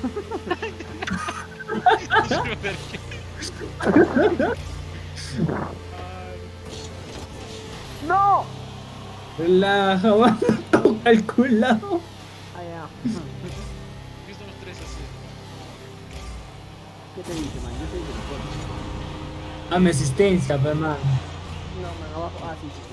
Joder, ¿qué? ¡No! Relaja, man, todo calculado. Ah, ya. Aquí estamos tres a cero. ¿Qué te dice, man? Yo soy delantero. Dame asistencia, pero man. No, man, abajo. Ah, sí, sí,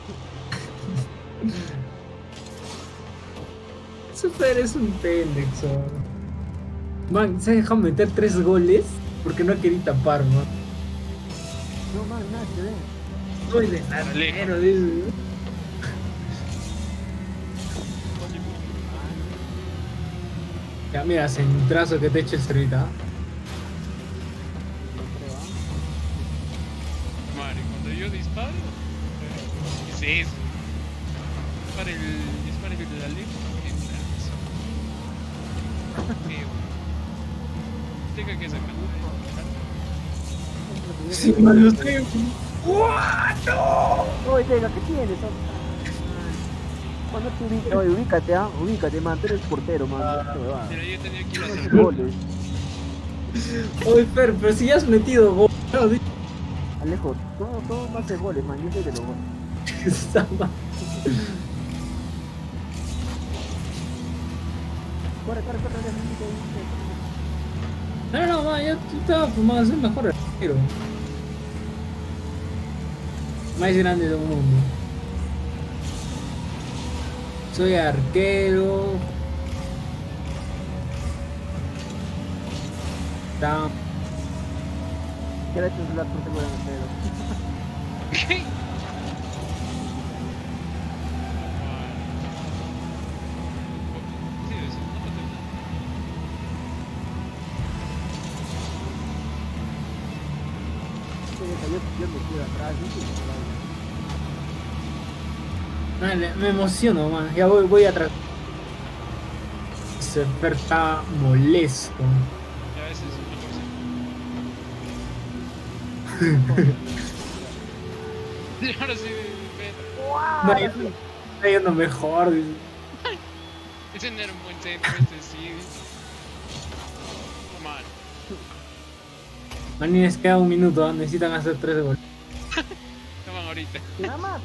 sí. Super es un pendejo. Man, se ha dejado meter tres goles porque no quería tapar, man. No, man, nada, se ve. Soy delantero, dice. Ya, mira, centrazo que te eche el Cervita. No creo, ¿ah? Madre, cuando yo disparo... ¿Qué es eso? Dispara el... Dispara el de la lengua. Qué brazo. Feo. Tenga que sacar. Sí, man, lo estoy. ¡Uah, no! Oye, Vega, ¿qué tienes? Cuando te ubicas, oye, ubícate, ah, ubícate, man, tú eres portero, man. Qué huevada. Mira, yo tenía que ir a No hacer haces goles. Oye, Fer, pero si ya has metido gol. No, di- Alejo, todo, todo no hace goles, man, yo soy de los goles. Está mal. Corre, corre, corre, corre, No, no, man, yo tú estaba fumando, soy mejor arquero. Más grande del mundo. Soy arquero. Tam- ¿Qué le echas la cruz de delantero? ¿Qué? Sí, eso, no pasa nada. Yo, yo me quedo atrás, ¿viste? Vale, me emociono, man. Ya voy, voy atrás. Se Fer está molesto. Ya, ese es una cosa. Y ahora sí, ven. No, hay, hay uno mejor. Dice. Ese no era un buen centro, este sí. Mal. Man, les queda un minuto, ¿eh? Necesitan hacer tres goles. Toman ahorita. Nada más.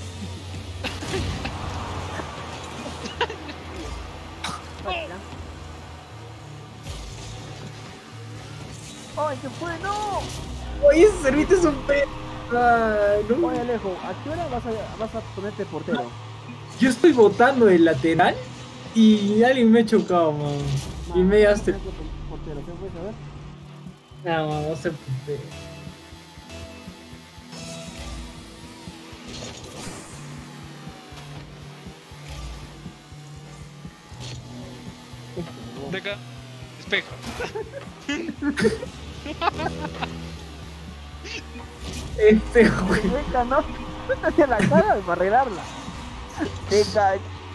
¡Ay, qué fue! ¡No! Oye, ese servite es un pe... Ay, no. Oye, Alejo, ¿a qué hora vas a, vas a ponerte portero? Yo estoy botando el lateral y alguien me ha chocado, man. Y me ya hace. Portero, ¿qué puedes saber? No, man, no se puede. De acá. Espejo. Este güey. Venga, no. No te hacía la cara para arreglarla. Venga.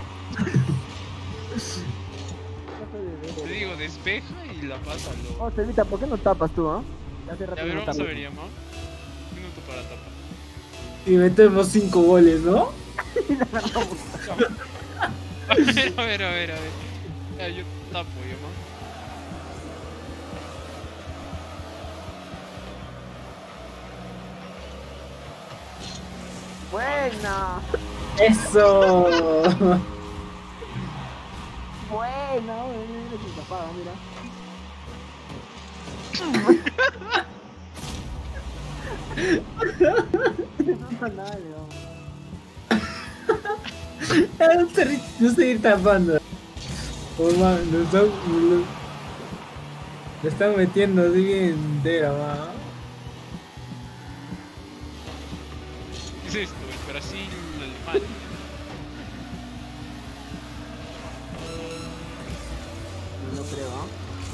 Te digo, despeja y la pasa lo. Oh, Selvita, ¿por qué no tapas tú, ah? ¿Eh? Hace Ya rato ver, no vamos a tapas. ver, Yama. Un minuto para tapar. Y metemos cinco goles, ¿no? A ver, a ver, a ver, a ver. Ya, yo tapo, Yama. Buena. Eso. Buena. Mira que se apaga, mira. No, nada, No sé, no sé ir tapando. Oh, man, lo están, lo, lo están metiendo así bien entera, man. ¿Qué es esto? El Brasil alemán. no creo, ¿ah?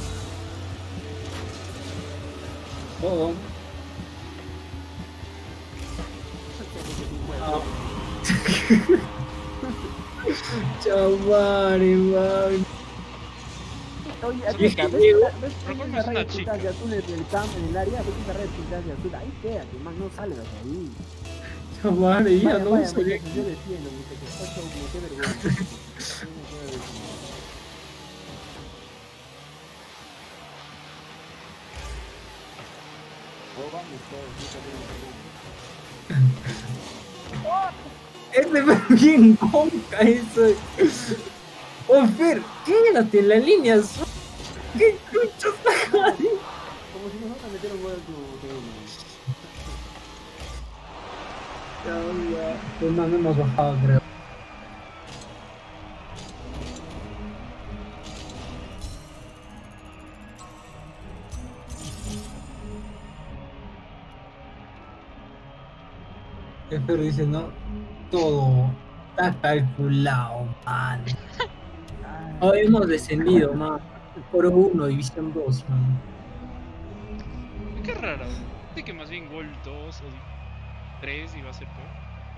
Oh, oh. Chamare, man. Oye, Sí, acá, sí, ¿ves sí. esa- ves Pero esa ¿cómo es una raya chica? pintada de azul en el campo, en el área? ¿Ves esa raya pintada de azul? Ahí quédate, man, no salgas de ahí. Chamare, ya Vaya, no vaya, sé. muchachos, yo defiendo, muchachos. Ocho, como qué vergüenza. Qué vergüenza. Oh, vamos todos, sí, también, también. Este fue bien conca eso. Oh, Fer, quédate en la línea azul. ¿Qué chucho está ahí? Como si nosotros metieron gol en tu Ya, ya. Pues no, no hemos bajado, creo. El Fer dice, no, todo está calculado, man. Hoy hemos descendido, man. Por uno, división dos, man. Qué raro. Dice que más bien gol dos o tres iba a ser peor.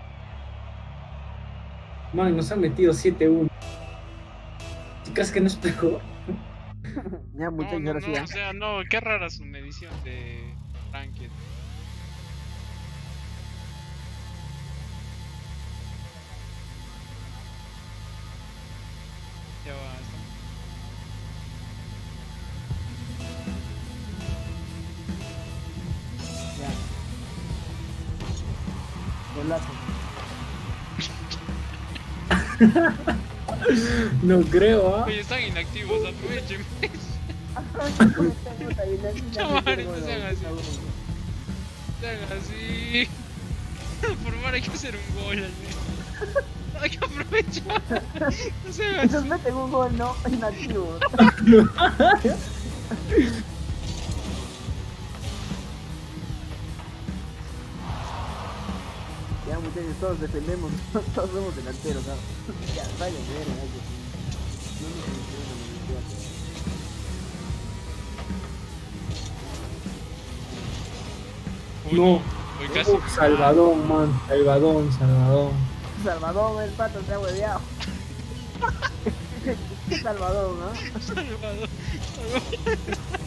Man, nos han metido siete uno. Chicas, que no es peor. Ya, No, muchachos, no, ahora sí, no, ¿ah? o sea, no, qué rara su medición de ranking. Ya va, estamos. Ya. Golazo. No creo, ¿ah? Oye, están inactivos, aprovechen. Chamares, no sean así. Sean así. Por favor, hay que hacer un gol al menos. Hay que aprovechar. No sean así. Nos meten un gol, no, inactivo. Ya, muchachos, todos defendemos, todos somos delanteros, ¿sabes? Ya, vayan, ver, no nos funciona la universidad. No. Voy casi. Oh, Salvadón, man. Salvadón, Salvadón. Salvador, el pato se ha hueveado. ¿Qué Salvador, no? Salvador. Salvador.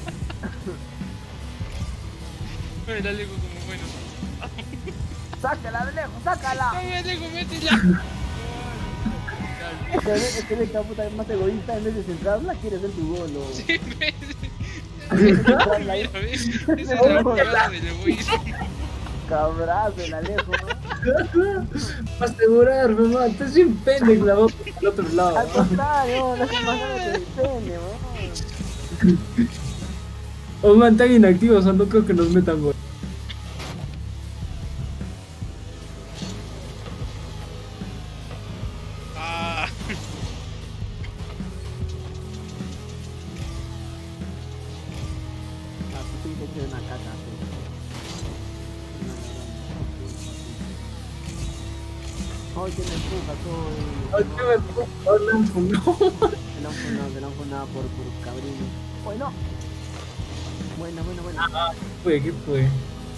Bueno, la lego como bueno. ¡Sácala de lejos, sácala! Ay, ya lego, métela. Es que es que el puta es más egoísta, en vez de centrarla, quiere hacer tu gol, o... Sí, ves. Mira, ves. Esa es la jugada del egoísmo. Cabrazo, el Alejo, ¿no? Para asegurar, mamá. Estás bien pendejo la boca al otro lado. Al contrario, no hace más nada que el pene, weón. Oh, man, tan inactivos, o sea, no creo que nos metan gol. Ah. Ah, pues sí, te quiero una caca, sí. Ay, que me empuja todo. Ay, qué me puto, no, no. Se lo han funado, se lo han funado por, por cabrón. Bueno. Buena, buena, buena. Ah, ¿qué fue? ¿Qué fue?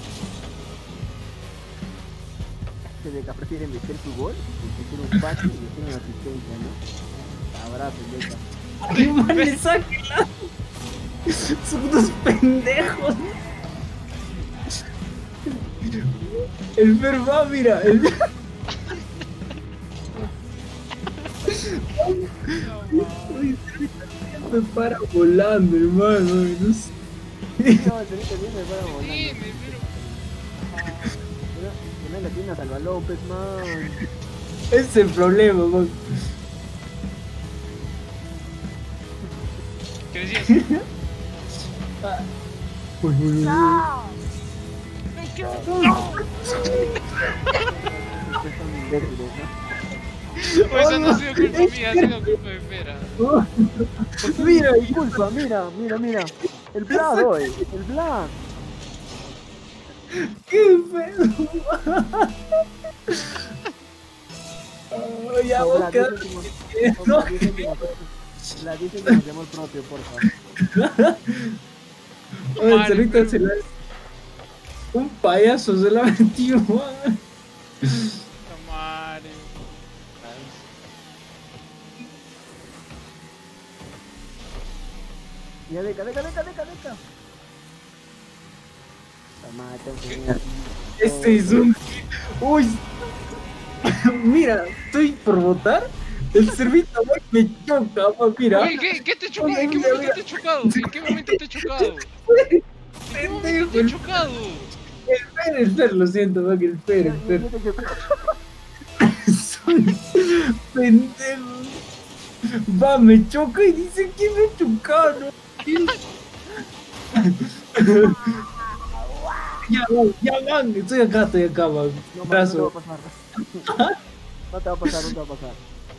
Se de que prefiere meter su gol, meter un pase y meter una asistencia, ¿no? Abrazo, Deca. ¡Qué mal le saca! Son unos pendejos. El Fer va, mira. El... Uy, me para volando, hermano. No sé. No, el Cerrito viene para volando. Sí, me pero. Pero que no le atiendas al balón, pues, man. Ese es el problema, man. ¿Qué decías? Uy, uy, uy. Ustedes son imbéciles, ¿no? Pues eso no ha sido culpa mía, ha sido culpa de Fera. Oh, Mira, disculpa, mira, mira, mira. El Black, hoy, el Black. qué pedo. Oh, ya vos Black, quedás- dicen que- No, dicen que nos- La dicen que nos llamó el propio, por favor. oh, el cerrito se la... Un payaso se la metió, man. Madre. Ya, deca, deca, deca, deca, deca. Toma, tengo que venir así. Este es un... Uy. Mira, estoy por votar. El cervito, güey, me choca, man, mira. Oye, ¿qué, ¿qué te he chocado? ¿En qué momento te he chocado? ¿En qué momento te he chocado? ¿En qué momento Pendejo, te he el chocado? Fer, el Fer, lo siento, man, que el Fer, el Fer. Yo te choco. Soy pendejo. Va, me choca y dice que me chocaron. Ya, van, ya van, estoy acá, estoy acá, man. No, man, no te va a Brazo. pasar. No te va a pasar, no te va a pasar.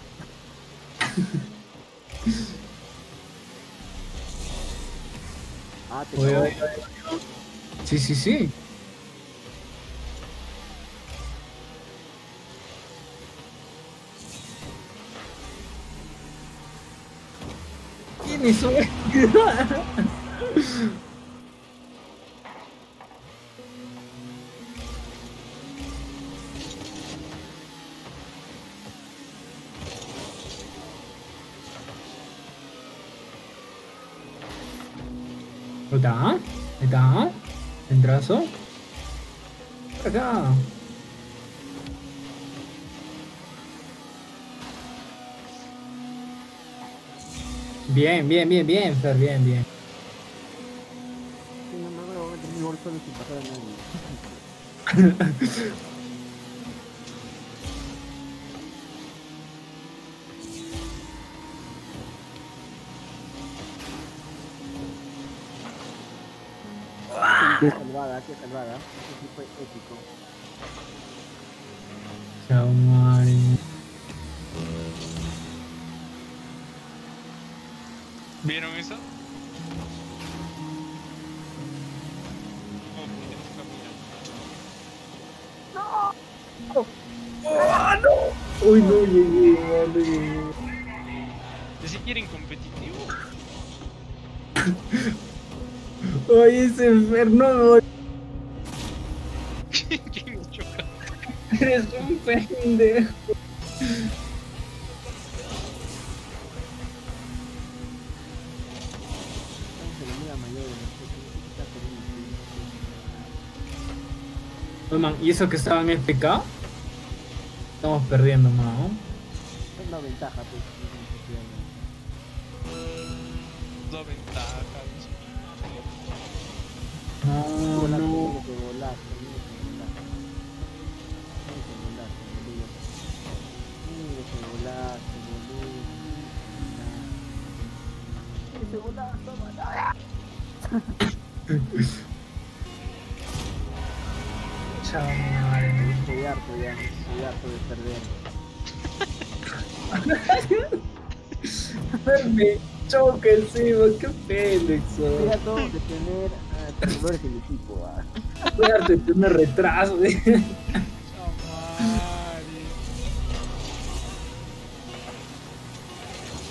Ah, te Oye, cago. oye, oye. Sí, sí, sí. ¿Quién es eso? ¿Está? ¿Está? ¿Entrazo? Por acá. Bien, bien, bien, bien, Fer, bien, bien. Sí, no me voy a meter mi gol solo sin pasar a nadie. Qué salvada, qué salvada. Eso sí fue épico. Chao, madre. ¿Vieron eso? Oh, puta, está mirando. Uy, no llegué, no llegué. ¿De si quieren competitivo? Oye, ese enfermo, ¿Quién choca? eres un pendejo. Estamos en la liga mayor, no sé qué está perdiendo. Oye, man, ¿y eso que estaban en F K? Estamos perdiendo, man. Es una ventaja, pues. Dos ventajas. No, Golazo, no. mira que golazo, mira que golazo. Mira que golazo, boludo. Mira que golazo, boludo. Mira ese golazo, mano. Chao, madre. Estoy harto ya, estoy harto de perder. Fer, me choca encima, qué pendejo. Estoy harto de tener a perdedores en mi equipo. Ah. Estoy harto de tener retraso. Chamari.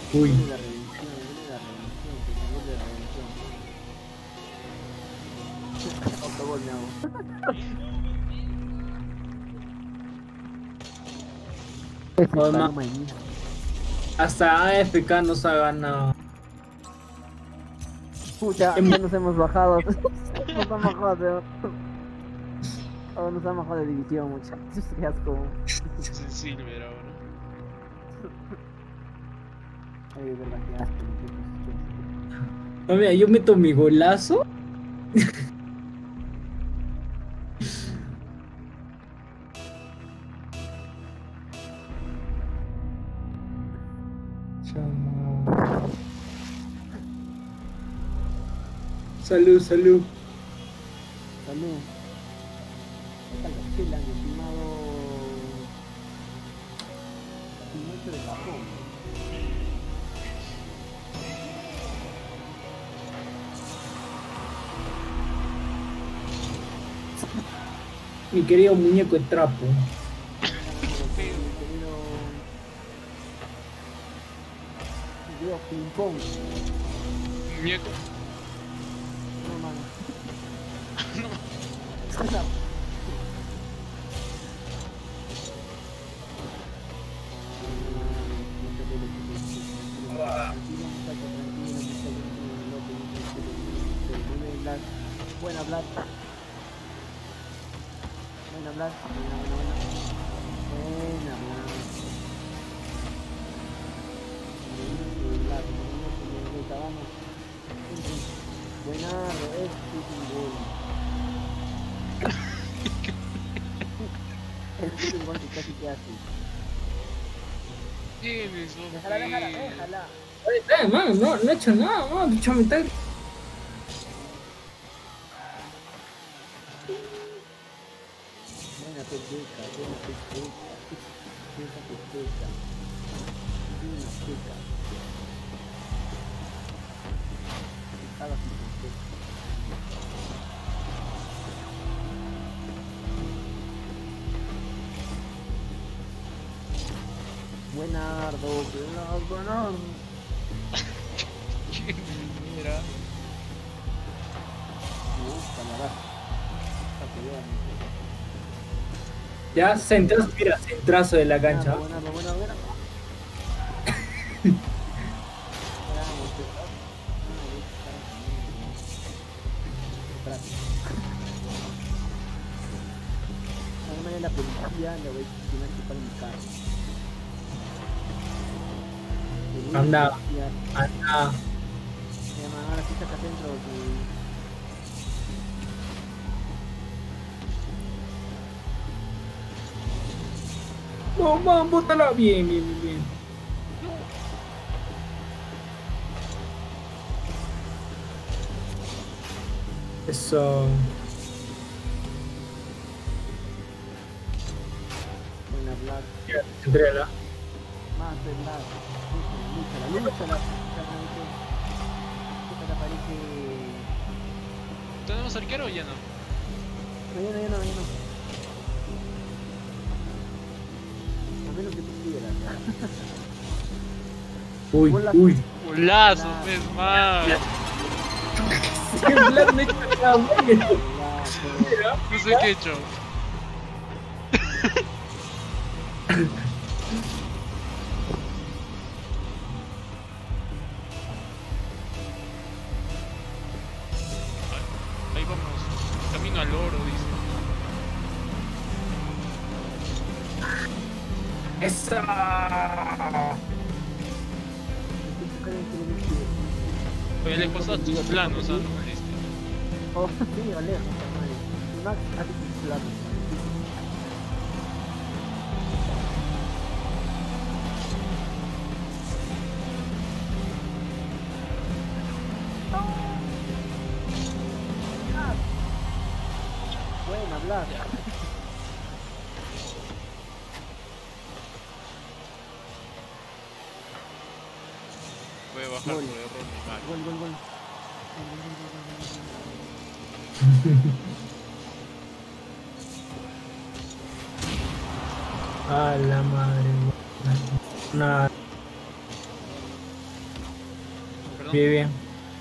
Uy, Viene la redención, viene la redención, señor de la redención. Autogol me hago. Ese Joder, ma- paloma de mierda. hasta A F K nos ha ganado. Pucha, Hemos- ya nos hemos bajado. Nos han bajado de... Oh, nos han bajado de división, muchachos. Qué asco. Es en Silver ahora. Ay, de verdad, qué asco, muchachos. No, mira, yo meto mi golazo. Chamo. Salud, salud. Salud. Esta cachela, mi estimado. Pinocho de Japón. Mi querido muñeco de trapo. Mi querido. Mi querido ping pong. Muñeco. No, mano. Buena Blas. Buena Blas. Buena, buena, buena. Buena Blas. Buena, es un gol. Es un gol que casi te hace. Tienes un Déjala, déjala, frío. déjala. Eh, mano, no, no he hecho nada, mano, bicho metal. Buena peteca, buena peteca. Buena peteca. Buena peteca. Cada peteca. Buenardo, buenardo, buenardo. ¿Quién era? Me gusta la raza. Esta pelea me Ya, centrazo, mira, centrazo de la cancha. Buenardo, buenardo, buenardo. Vamos, a la policía le voy a exigir que para mi carro. Anda, anda. Se llama ahora sí saca centro que... No, man, bótala bien, bien, bien, bien. Eso. Buena Black. Entrégala. Más de Black. Lúchala, lúchala. ¿Qué te parece? ¿Tenemos arquero o ya no? No, ya no, ya no, ya no. A menos que tú quieras. Uy, Bola. uy. Golazo, Golazo. pues, man. ¿Qué Black no he hecho nada, man? Black, No sé qué he hecho. Ahí vamos. Camino al oro, dice. Esa. Oye, le pasó a tus planos, ¿ah? No moleste. Oh, sí, Alejo, madre. Max hace sus planos. Buena, Blas. Voy a bajar Gol. por error mi mal. Gol, gol, gol. A la madre. Nada. perdón. Bien, bien.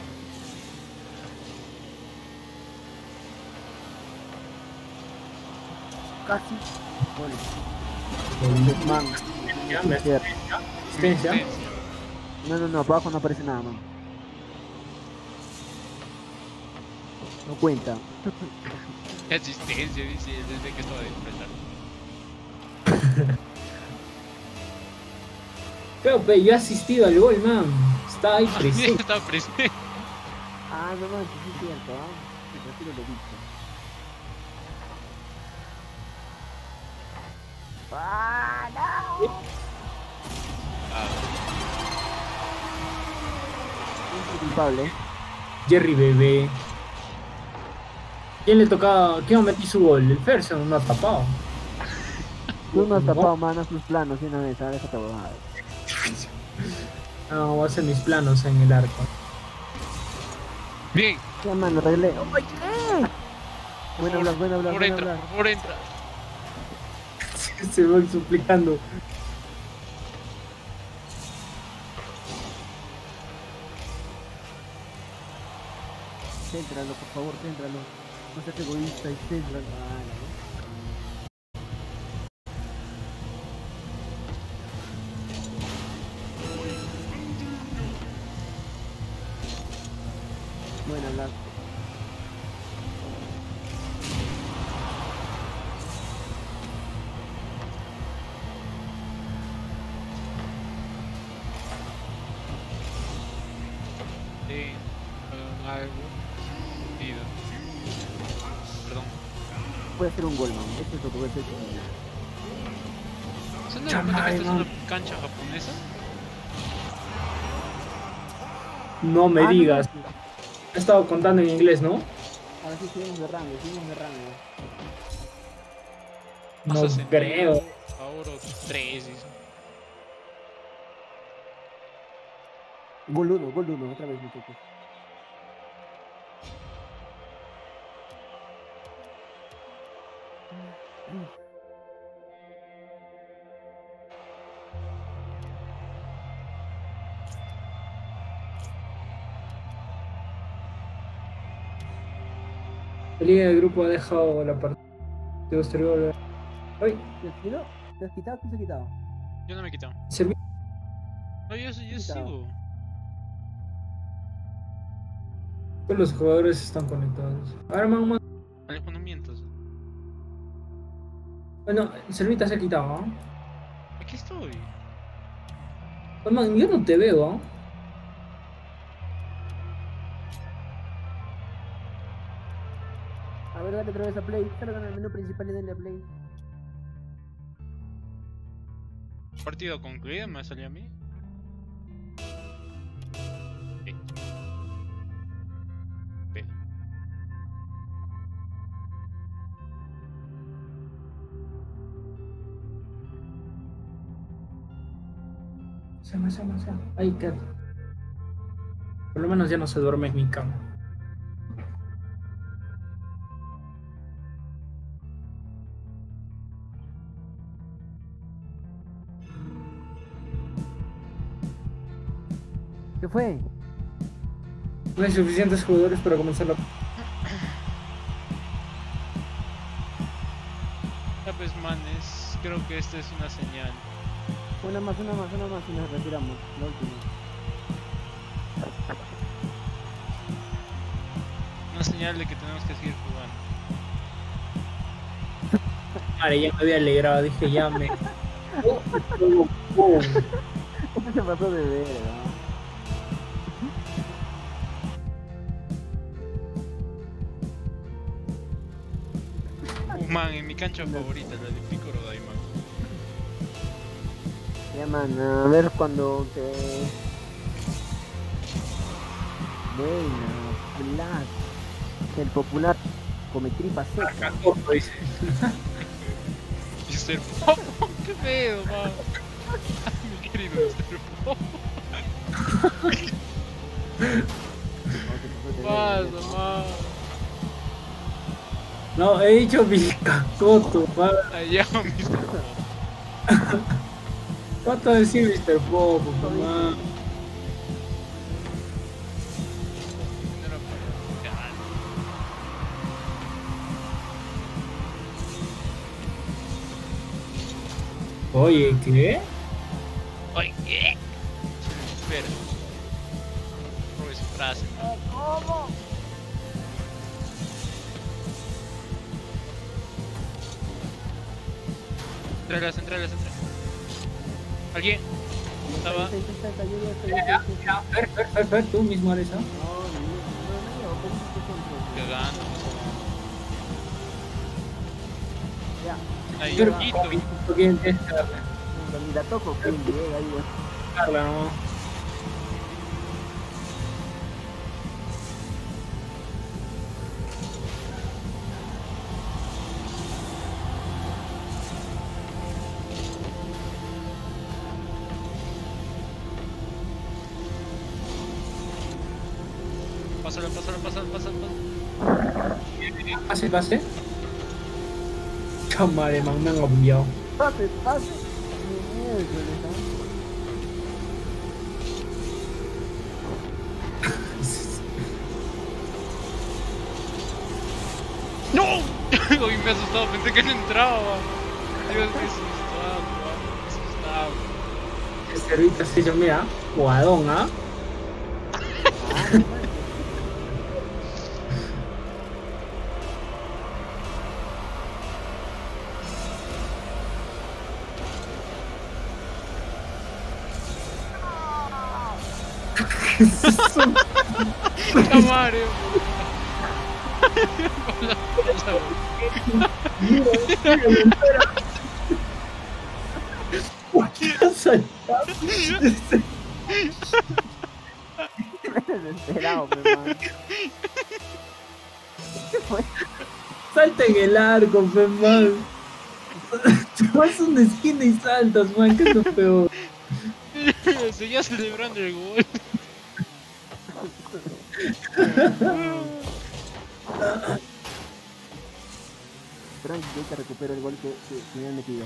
Casi. Gol. Con- Man. Ya, me Cierto. asistencia. Sí, No, no, no, abajo no aparece nada, man. No cuenta. sí. Asistencia, dice, desde que estaba de enfrentar. Pero, pe, yo he asistido al gol, man. Está ahí presente. Estaba presente. Ah, no manches, sí es cierto, ¿ah? Sí, retiro lo dicho. ¡Ah, no! Ah, Es culpable. Jerry Bebé. ¿Quién le tocaba? ¿Quién metí su gol? El Ferson no ha tapado. Tú no has tapado manos sus planos una vez, ¿sabes? Déjate huevada. No, voy a hacer mis planos en el arco. bien. ¿Qué mano? Reglé. ¡Oye! Buena hablar, buena hablar, Por buena entra, hablar. por entra. Se van suplicando. Céntralo, por favor, céntralo. No seas egoísta y céntralo. Ah, no. Buena hablar. Sí, hagan algo. Sentido. Perdón. Puede ser un gol, man. Esto es lo que voy a hacer. ¿Se han dado cuenta que esta es una cancha japonesa? No me Ah, no, digas. no, no. He estado contando en inglés, ¿no? Ahora sí seguimos de rango, seguimos de rango. No Más ascendido, creo. Ahora tres, dice. Gol uno, gol uno, otra vez, muchachos. La liga del grupo ha dejado la partida posterior. Ay, ¿Te has quitado? ¿Te has quitado? ¿Quién se ha quitado? Yo no me he quitado. serví- No, yo, yo Quitado. sigo. Todos los jugadores están conectados. Ahora, man, man. Alejo, no mientas. Bueno, Servita se ha quitado, ¿ah? Aquí estoy. Pues, man, yo no te veo, ¿ah? A ver, dale otra vez a play. Salgan al menú principal y denle a play. Partido concluido, me salió a mí. Sí. Sí. Se me, se me, se me. Ay, qué. Por lo menos ya no se duerme en mi cama. ¿Qué fue? No hay suficientes jugadores para comenzar la. Ya pues, manes, creo que esta es una señal. Una más, una más, una más y nos retiramos. La última. Una señal de que tenemos que seguir jugando. Vale, ya me había alegrado, dije ya me. Oh, oh, oh. Esto se pasó de verga. Uh, man, en mi cancha favorita, la de Piccolo Daiman. Ya, man, a ver cuando te... Buena, Black. El popular come tripa seca. Cacopo, dice. mister Popo, qué pedo, man. Mi querido mister Popo. Pasa, man. No, he dicho mi cacoto, man. Allá, mister Popo. ¿Cuánto decir mister Popo, man? Oye, ¿qué? Ay, ¿qué? Espera. Robe su frase. ¿Cómo? Entralas, entralas, entralas. ¿Alguien? Estaba. Está, está, está, está, ayuda, está, Ya, ayuda, ya, está, está. ya, Fer, Fer, Fer, Fer, tú mismo eres, ¿ah? No, no, no, no, no, pero es que siempre. Cagando. Ya, Ahí, Pero, Quito. ¿tú quién es Carla? no, ni la toco, que llega ahí. Carla, no. Pásalo, pásalo, pásalo, pásalo. Pase, pase. Cámara, man, me han obviado. Pase, pase. Mi miércoles, ¿ah? ¡No! Hoy me he asustado, pensé que no entraba. Dios, me asustaba, me asustaba. El cervito se yo, mira, jugadón, ¿ah? Ah, no, man. Camare. Desesperado, pe, man. ¿Qué fue? Salta en el arco, fe, man. Te vas a una esquina y saltas, man, que es lo peor. Seguía celebrando el gol. Tranqui, que ahorita recupero el gol que, que, que me han metido.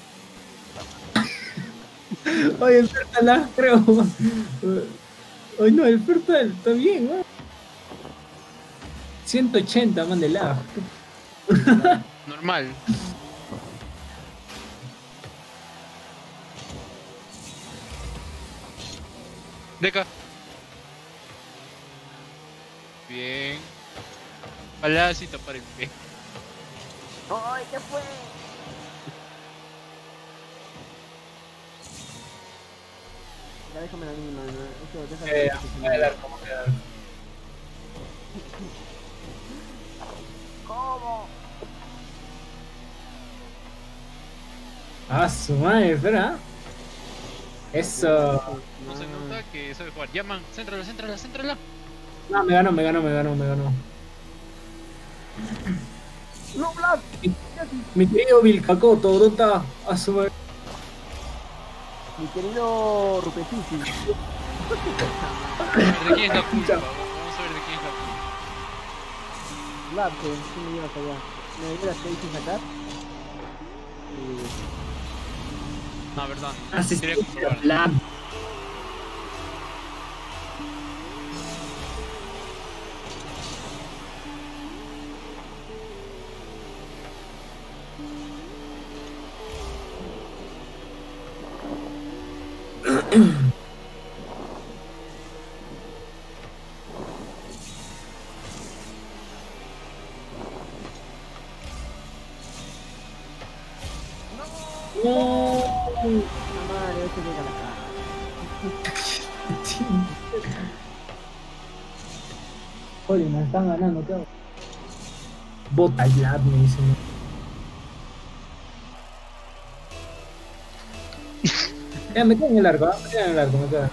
Oye, el Fertal, creo. Oye, no, el Fertal está bien, man. ciento ochenta, man, de lag. Normal. Deca. Bien. Palacito para el pie. ¡Ay, qué fue! Ya déjame la misma, ¿no? Eso, déjame Eh, que se a me- ver, ¿cómo queda? ¿Cómo? Ah, su madre, espera. Eso. No se nota que sabe jugar. Llaman, céntrala, céntrala, céntrala. No, me ganó, me ganó, me ganó, me ganó. ¡No, Blas! Mi querido Vilcacoto, ¿dónde está? A su madre. Mi querido Rupetiti. A ver de quién es la culpa. Vamos a ver de quién es la culpa. Blas, que tú me llevas allá. Me llevas que hice sacar. Y... Ah, verdad. Quería Asistencia, comprobar. plan. No. La madre, este llega a la cara. Oye, me están ganando, ¿qué hago? Bota el lab, me dicen. Ya, me quedo en el arco, ¿ah? Me quedo en el arco, me quedo.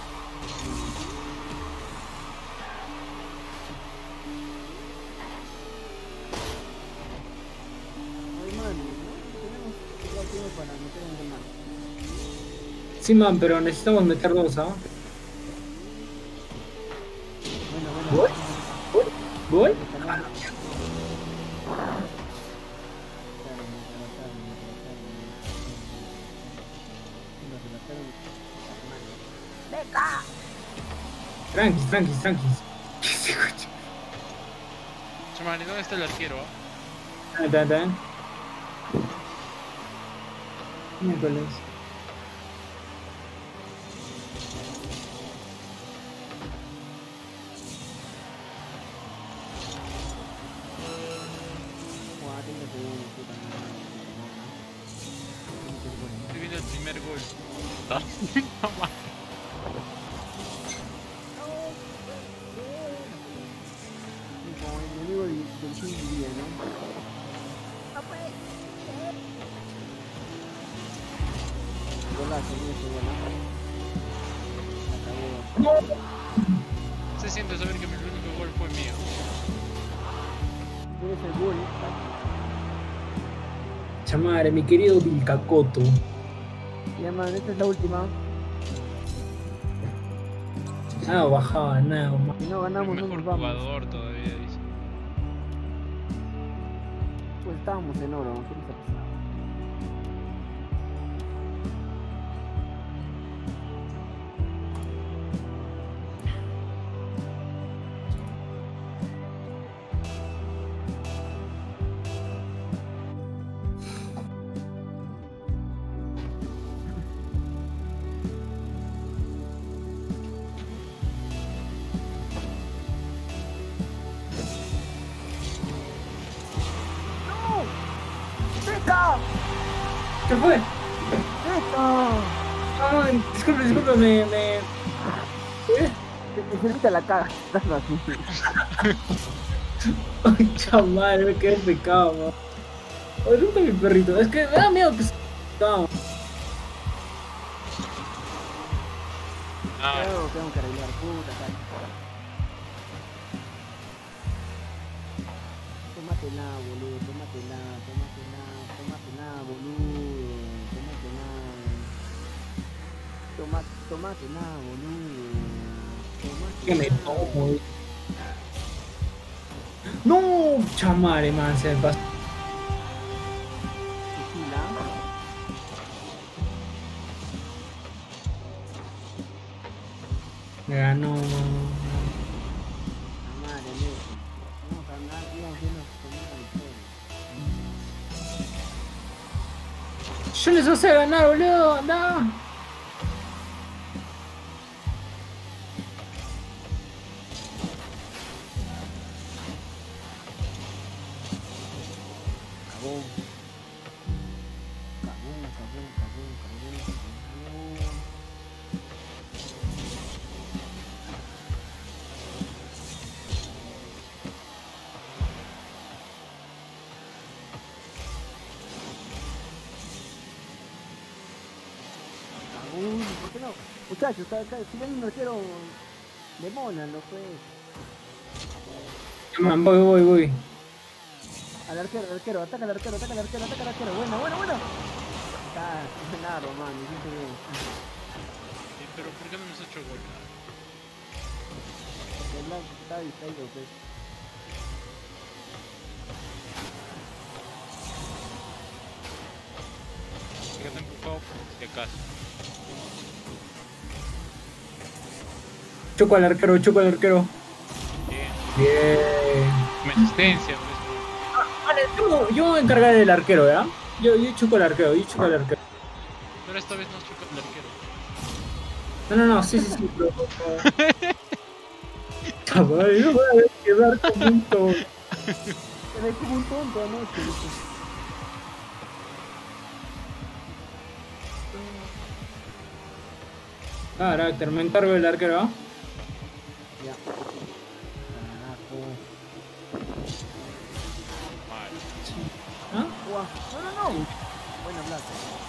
Ay, man, ¿no? Tenemos que jugar tiempo para meter en el mar. Sí, man, pero necesitamos meter dos, ¿ah? Bueno, ¿Voy? bueno. ¿Voy? ¿Voy? Bueno. Tranqui, tranqui, tranqui. ¿Qué se escucha? Chamani, ¿dónde está el arquero? ah? Ah, está, está. Miércoles. cuarenta segundos, puta madre. Se viene el primer gol. No, ma. Como el enemigo del, del Team diría, ¿no? Golazo, mira ese golazo. Acabó. Se siente saber que mi único gol fue mío. Tienes el gol. Chamare, mi querido Vilcacoto. Ya, man, esta es la última. Ah, bajaba nada, man. Si no El ganamos, no mejor nos vamos. jugador todavía dice. Pues estábamos en oro, ¿qué nos ha pasado? ¿Qué fue? ¡Esto! Ah, disculpe, disculpe, me... me... ¿Eh? Te, te serviste la cara, estás así. Ay, chaval, me quedé pecado, man. Ay, nunca mi perrito. Es que me da miedo que se... No. Ah, Tengo, tengo que arreglar, puta, cara. Tómatela, boludo, tómatela, tómatela, tómatela, boludo, tómatela. Toma, tómatela, boludo. Que me Tómatela. tomo. No, chamare, man, se me pasó. Tequila. Me ganó, man. La madre, Messi. Vamos a ganar, íbamos bien con esta victoria. Yo les hace ganar, boludo, anda. Cagón. Cagón, cagón, cagón, cagón, cagón. Cagón, ¿por qué no? Muchachos, acá, acá, si ven un arquero, demónalo, pues. Man, voy, voy, voy. Al arquero, al arquero, ataca al arquero, ataca al arquero, ataca al arquero. Bueno, bueno, bueno. Está, nada, man, hiciste bien. sí, pero ¿por qué no hemos hecho gol? Porque el blanco está distraído, pues. Que te he empujado por si acaso. Choco al arquero, choco al arquero. Bien. Bien. Mi asistencia, pues. Vale, yo, yo me voy a encargar del arquero, ¿ya? Yo, yo choco al arquero, yo choco al arquero. Pero esta vez nos choca el arquero. No, no, no, sí, sí, sí, pero... Chaval, yo voy a quedar como un tonto. Se ve como un tonto anoche. ¿Viste? Carácter, me encargo del arquero, ¿ah? Ya. Carajo. Mal. ¿Ah? Guau. No, no, no. Buena plata.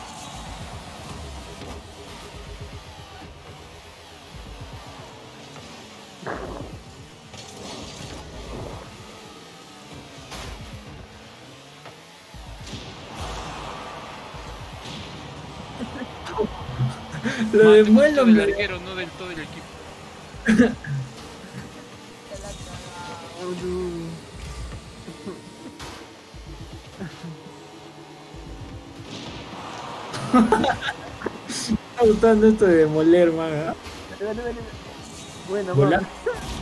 Lo Man, de te Muelo pusiste del me... arquero, no del todo el equipo. Oh, no. Me está gustando esto de demoler, man, ¿ah? Dale, dale, dale. Bueno, Volar. vamos.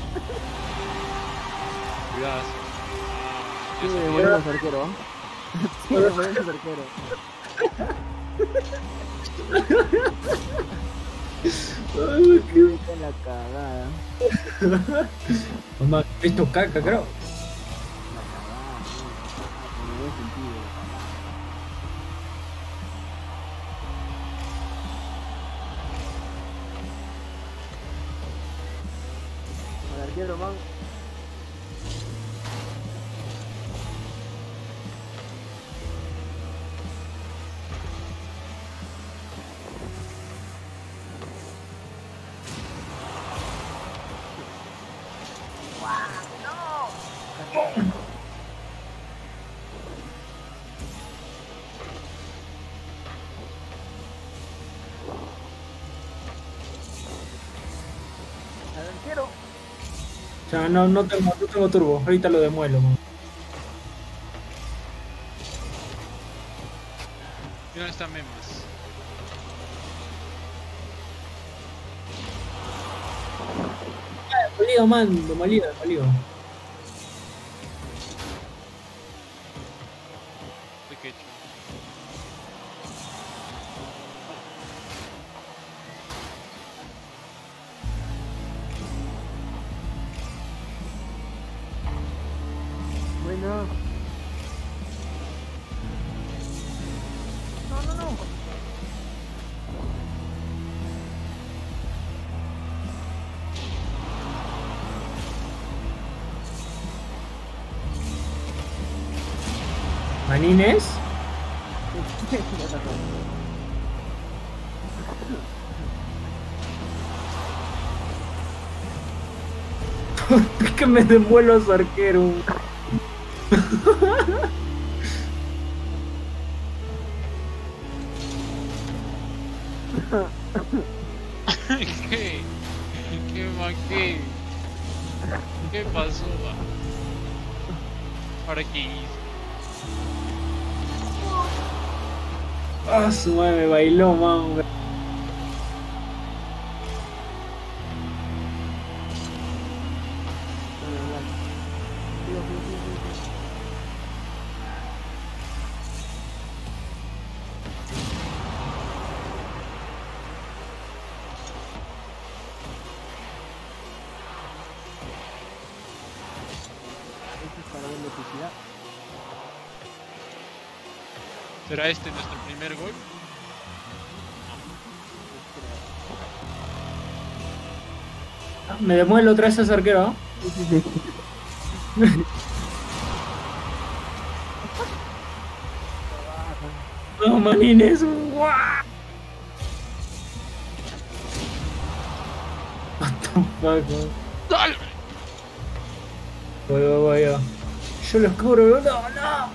Cuidado. Sí, Eso, volvemos arquero. Sí, volvemos arquero. Ay, qué- Está en la cagada. Mamá, esto caca, creo. La cagada, ¿no? En el buen sentido. Al arquero, man. Al arquero. O sea, no, no tengo, no tengo turbo. Ahorita lo demuelo, man. ¿Y dónde está Memas? Demolido, man. Demolido, demolido. Uy, qué chulo. Bueno. No, no, no. ¿Manines? Ya está todo. Es que me demuelo a su arquero. ¿Qué? ¿Qué man? ¿Qué? ¿Qué pasó? Va? ¿Ahora qué hizo? Ah, su madre me bailó, man. Esto es para ver electricidad. ¿Será este nuestro primer gol? Ah, me demuelo otra vez a su arquero. ¿Ah? Sí, sí, sí. No, Manines. ¡Guau! What the fuck, man. ¡Dale! Voy, voy, voy, yo. Yo los cubro, no, no.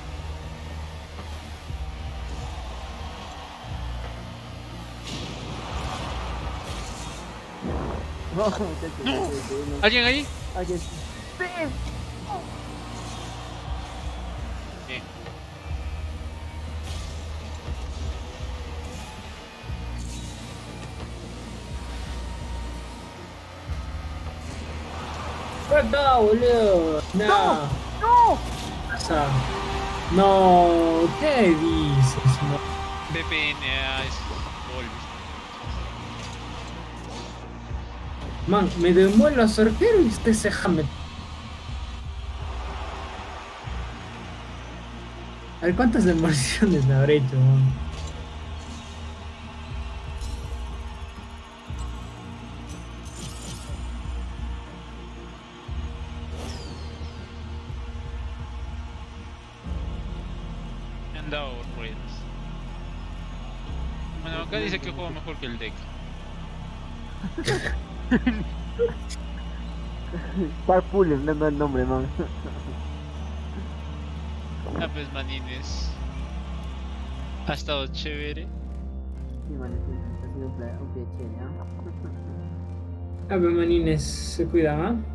No, muchacho, No. sí, sí, no. ¿Alguien ahí? Alguien. ¡Sí! Bien. Acá, boludo. No. ¡No! Pasa. No, ¿qué dices, man? V P N a es gol. Man, me demuelo a su arquero y usted se jame. A ver, ¿cuántas demoliciones me habré hecho, man? Me han dado ruedas. Bueno, acá dice que juego mejor que el deck. Carpool, no, no el nombre, man. Ah, pues manines. Ha estado chévere. Sí, man, sí, ha sido un pla- un pie chévere, ¿ah? A ver, manines, se cuidan, ¿ah?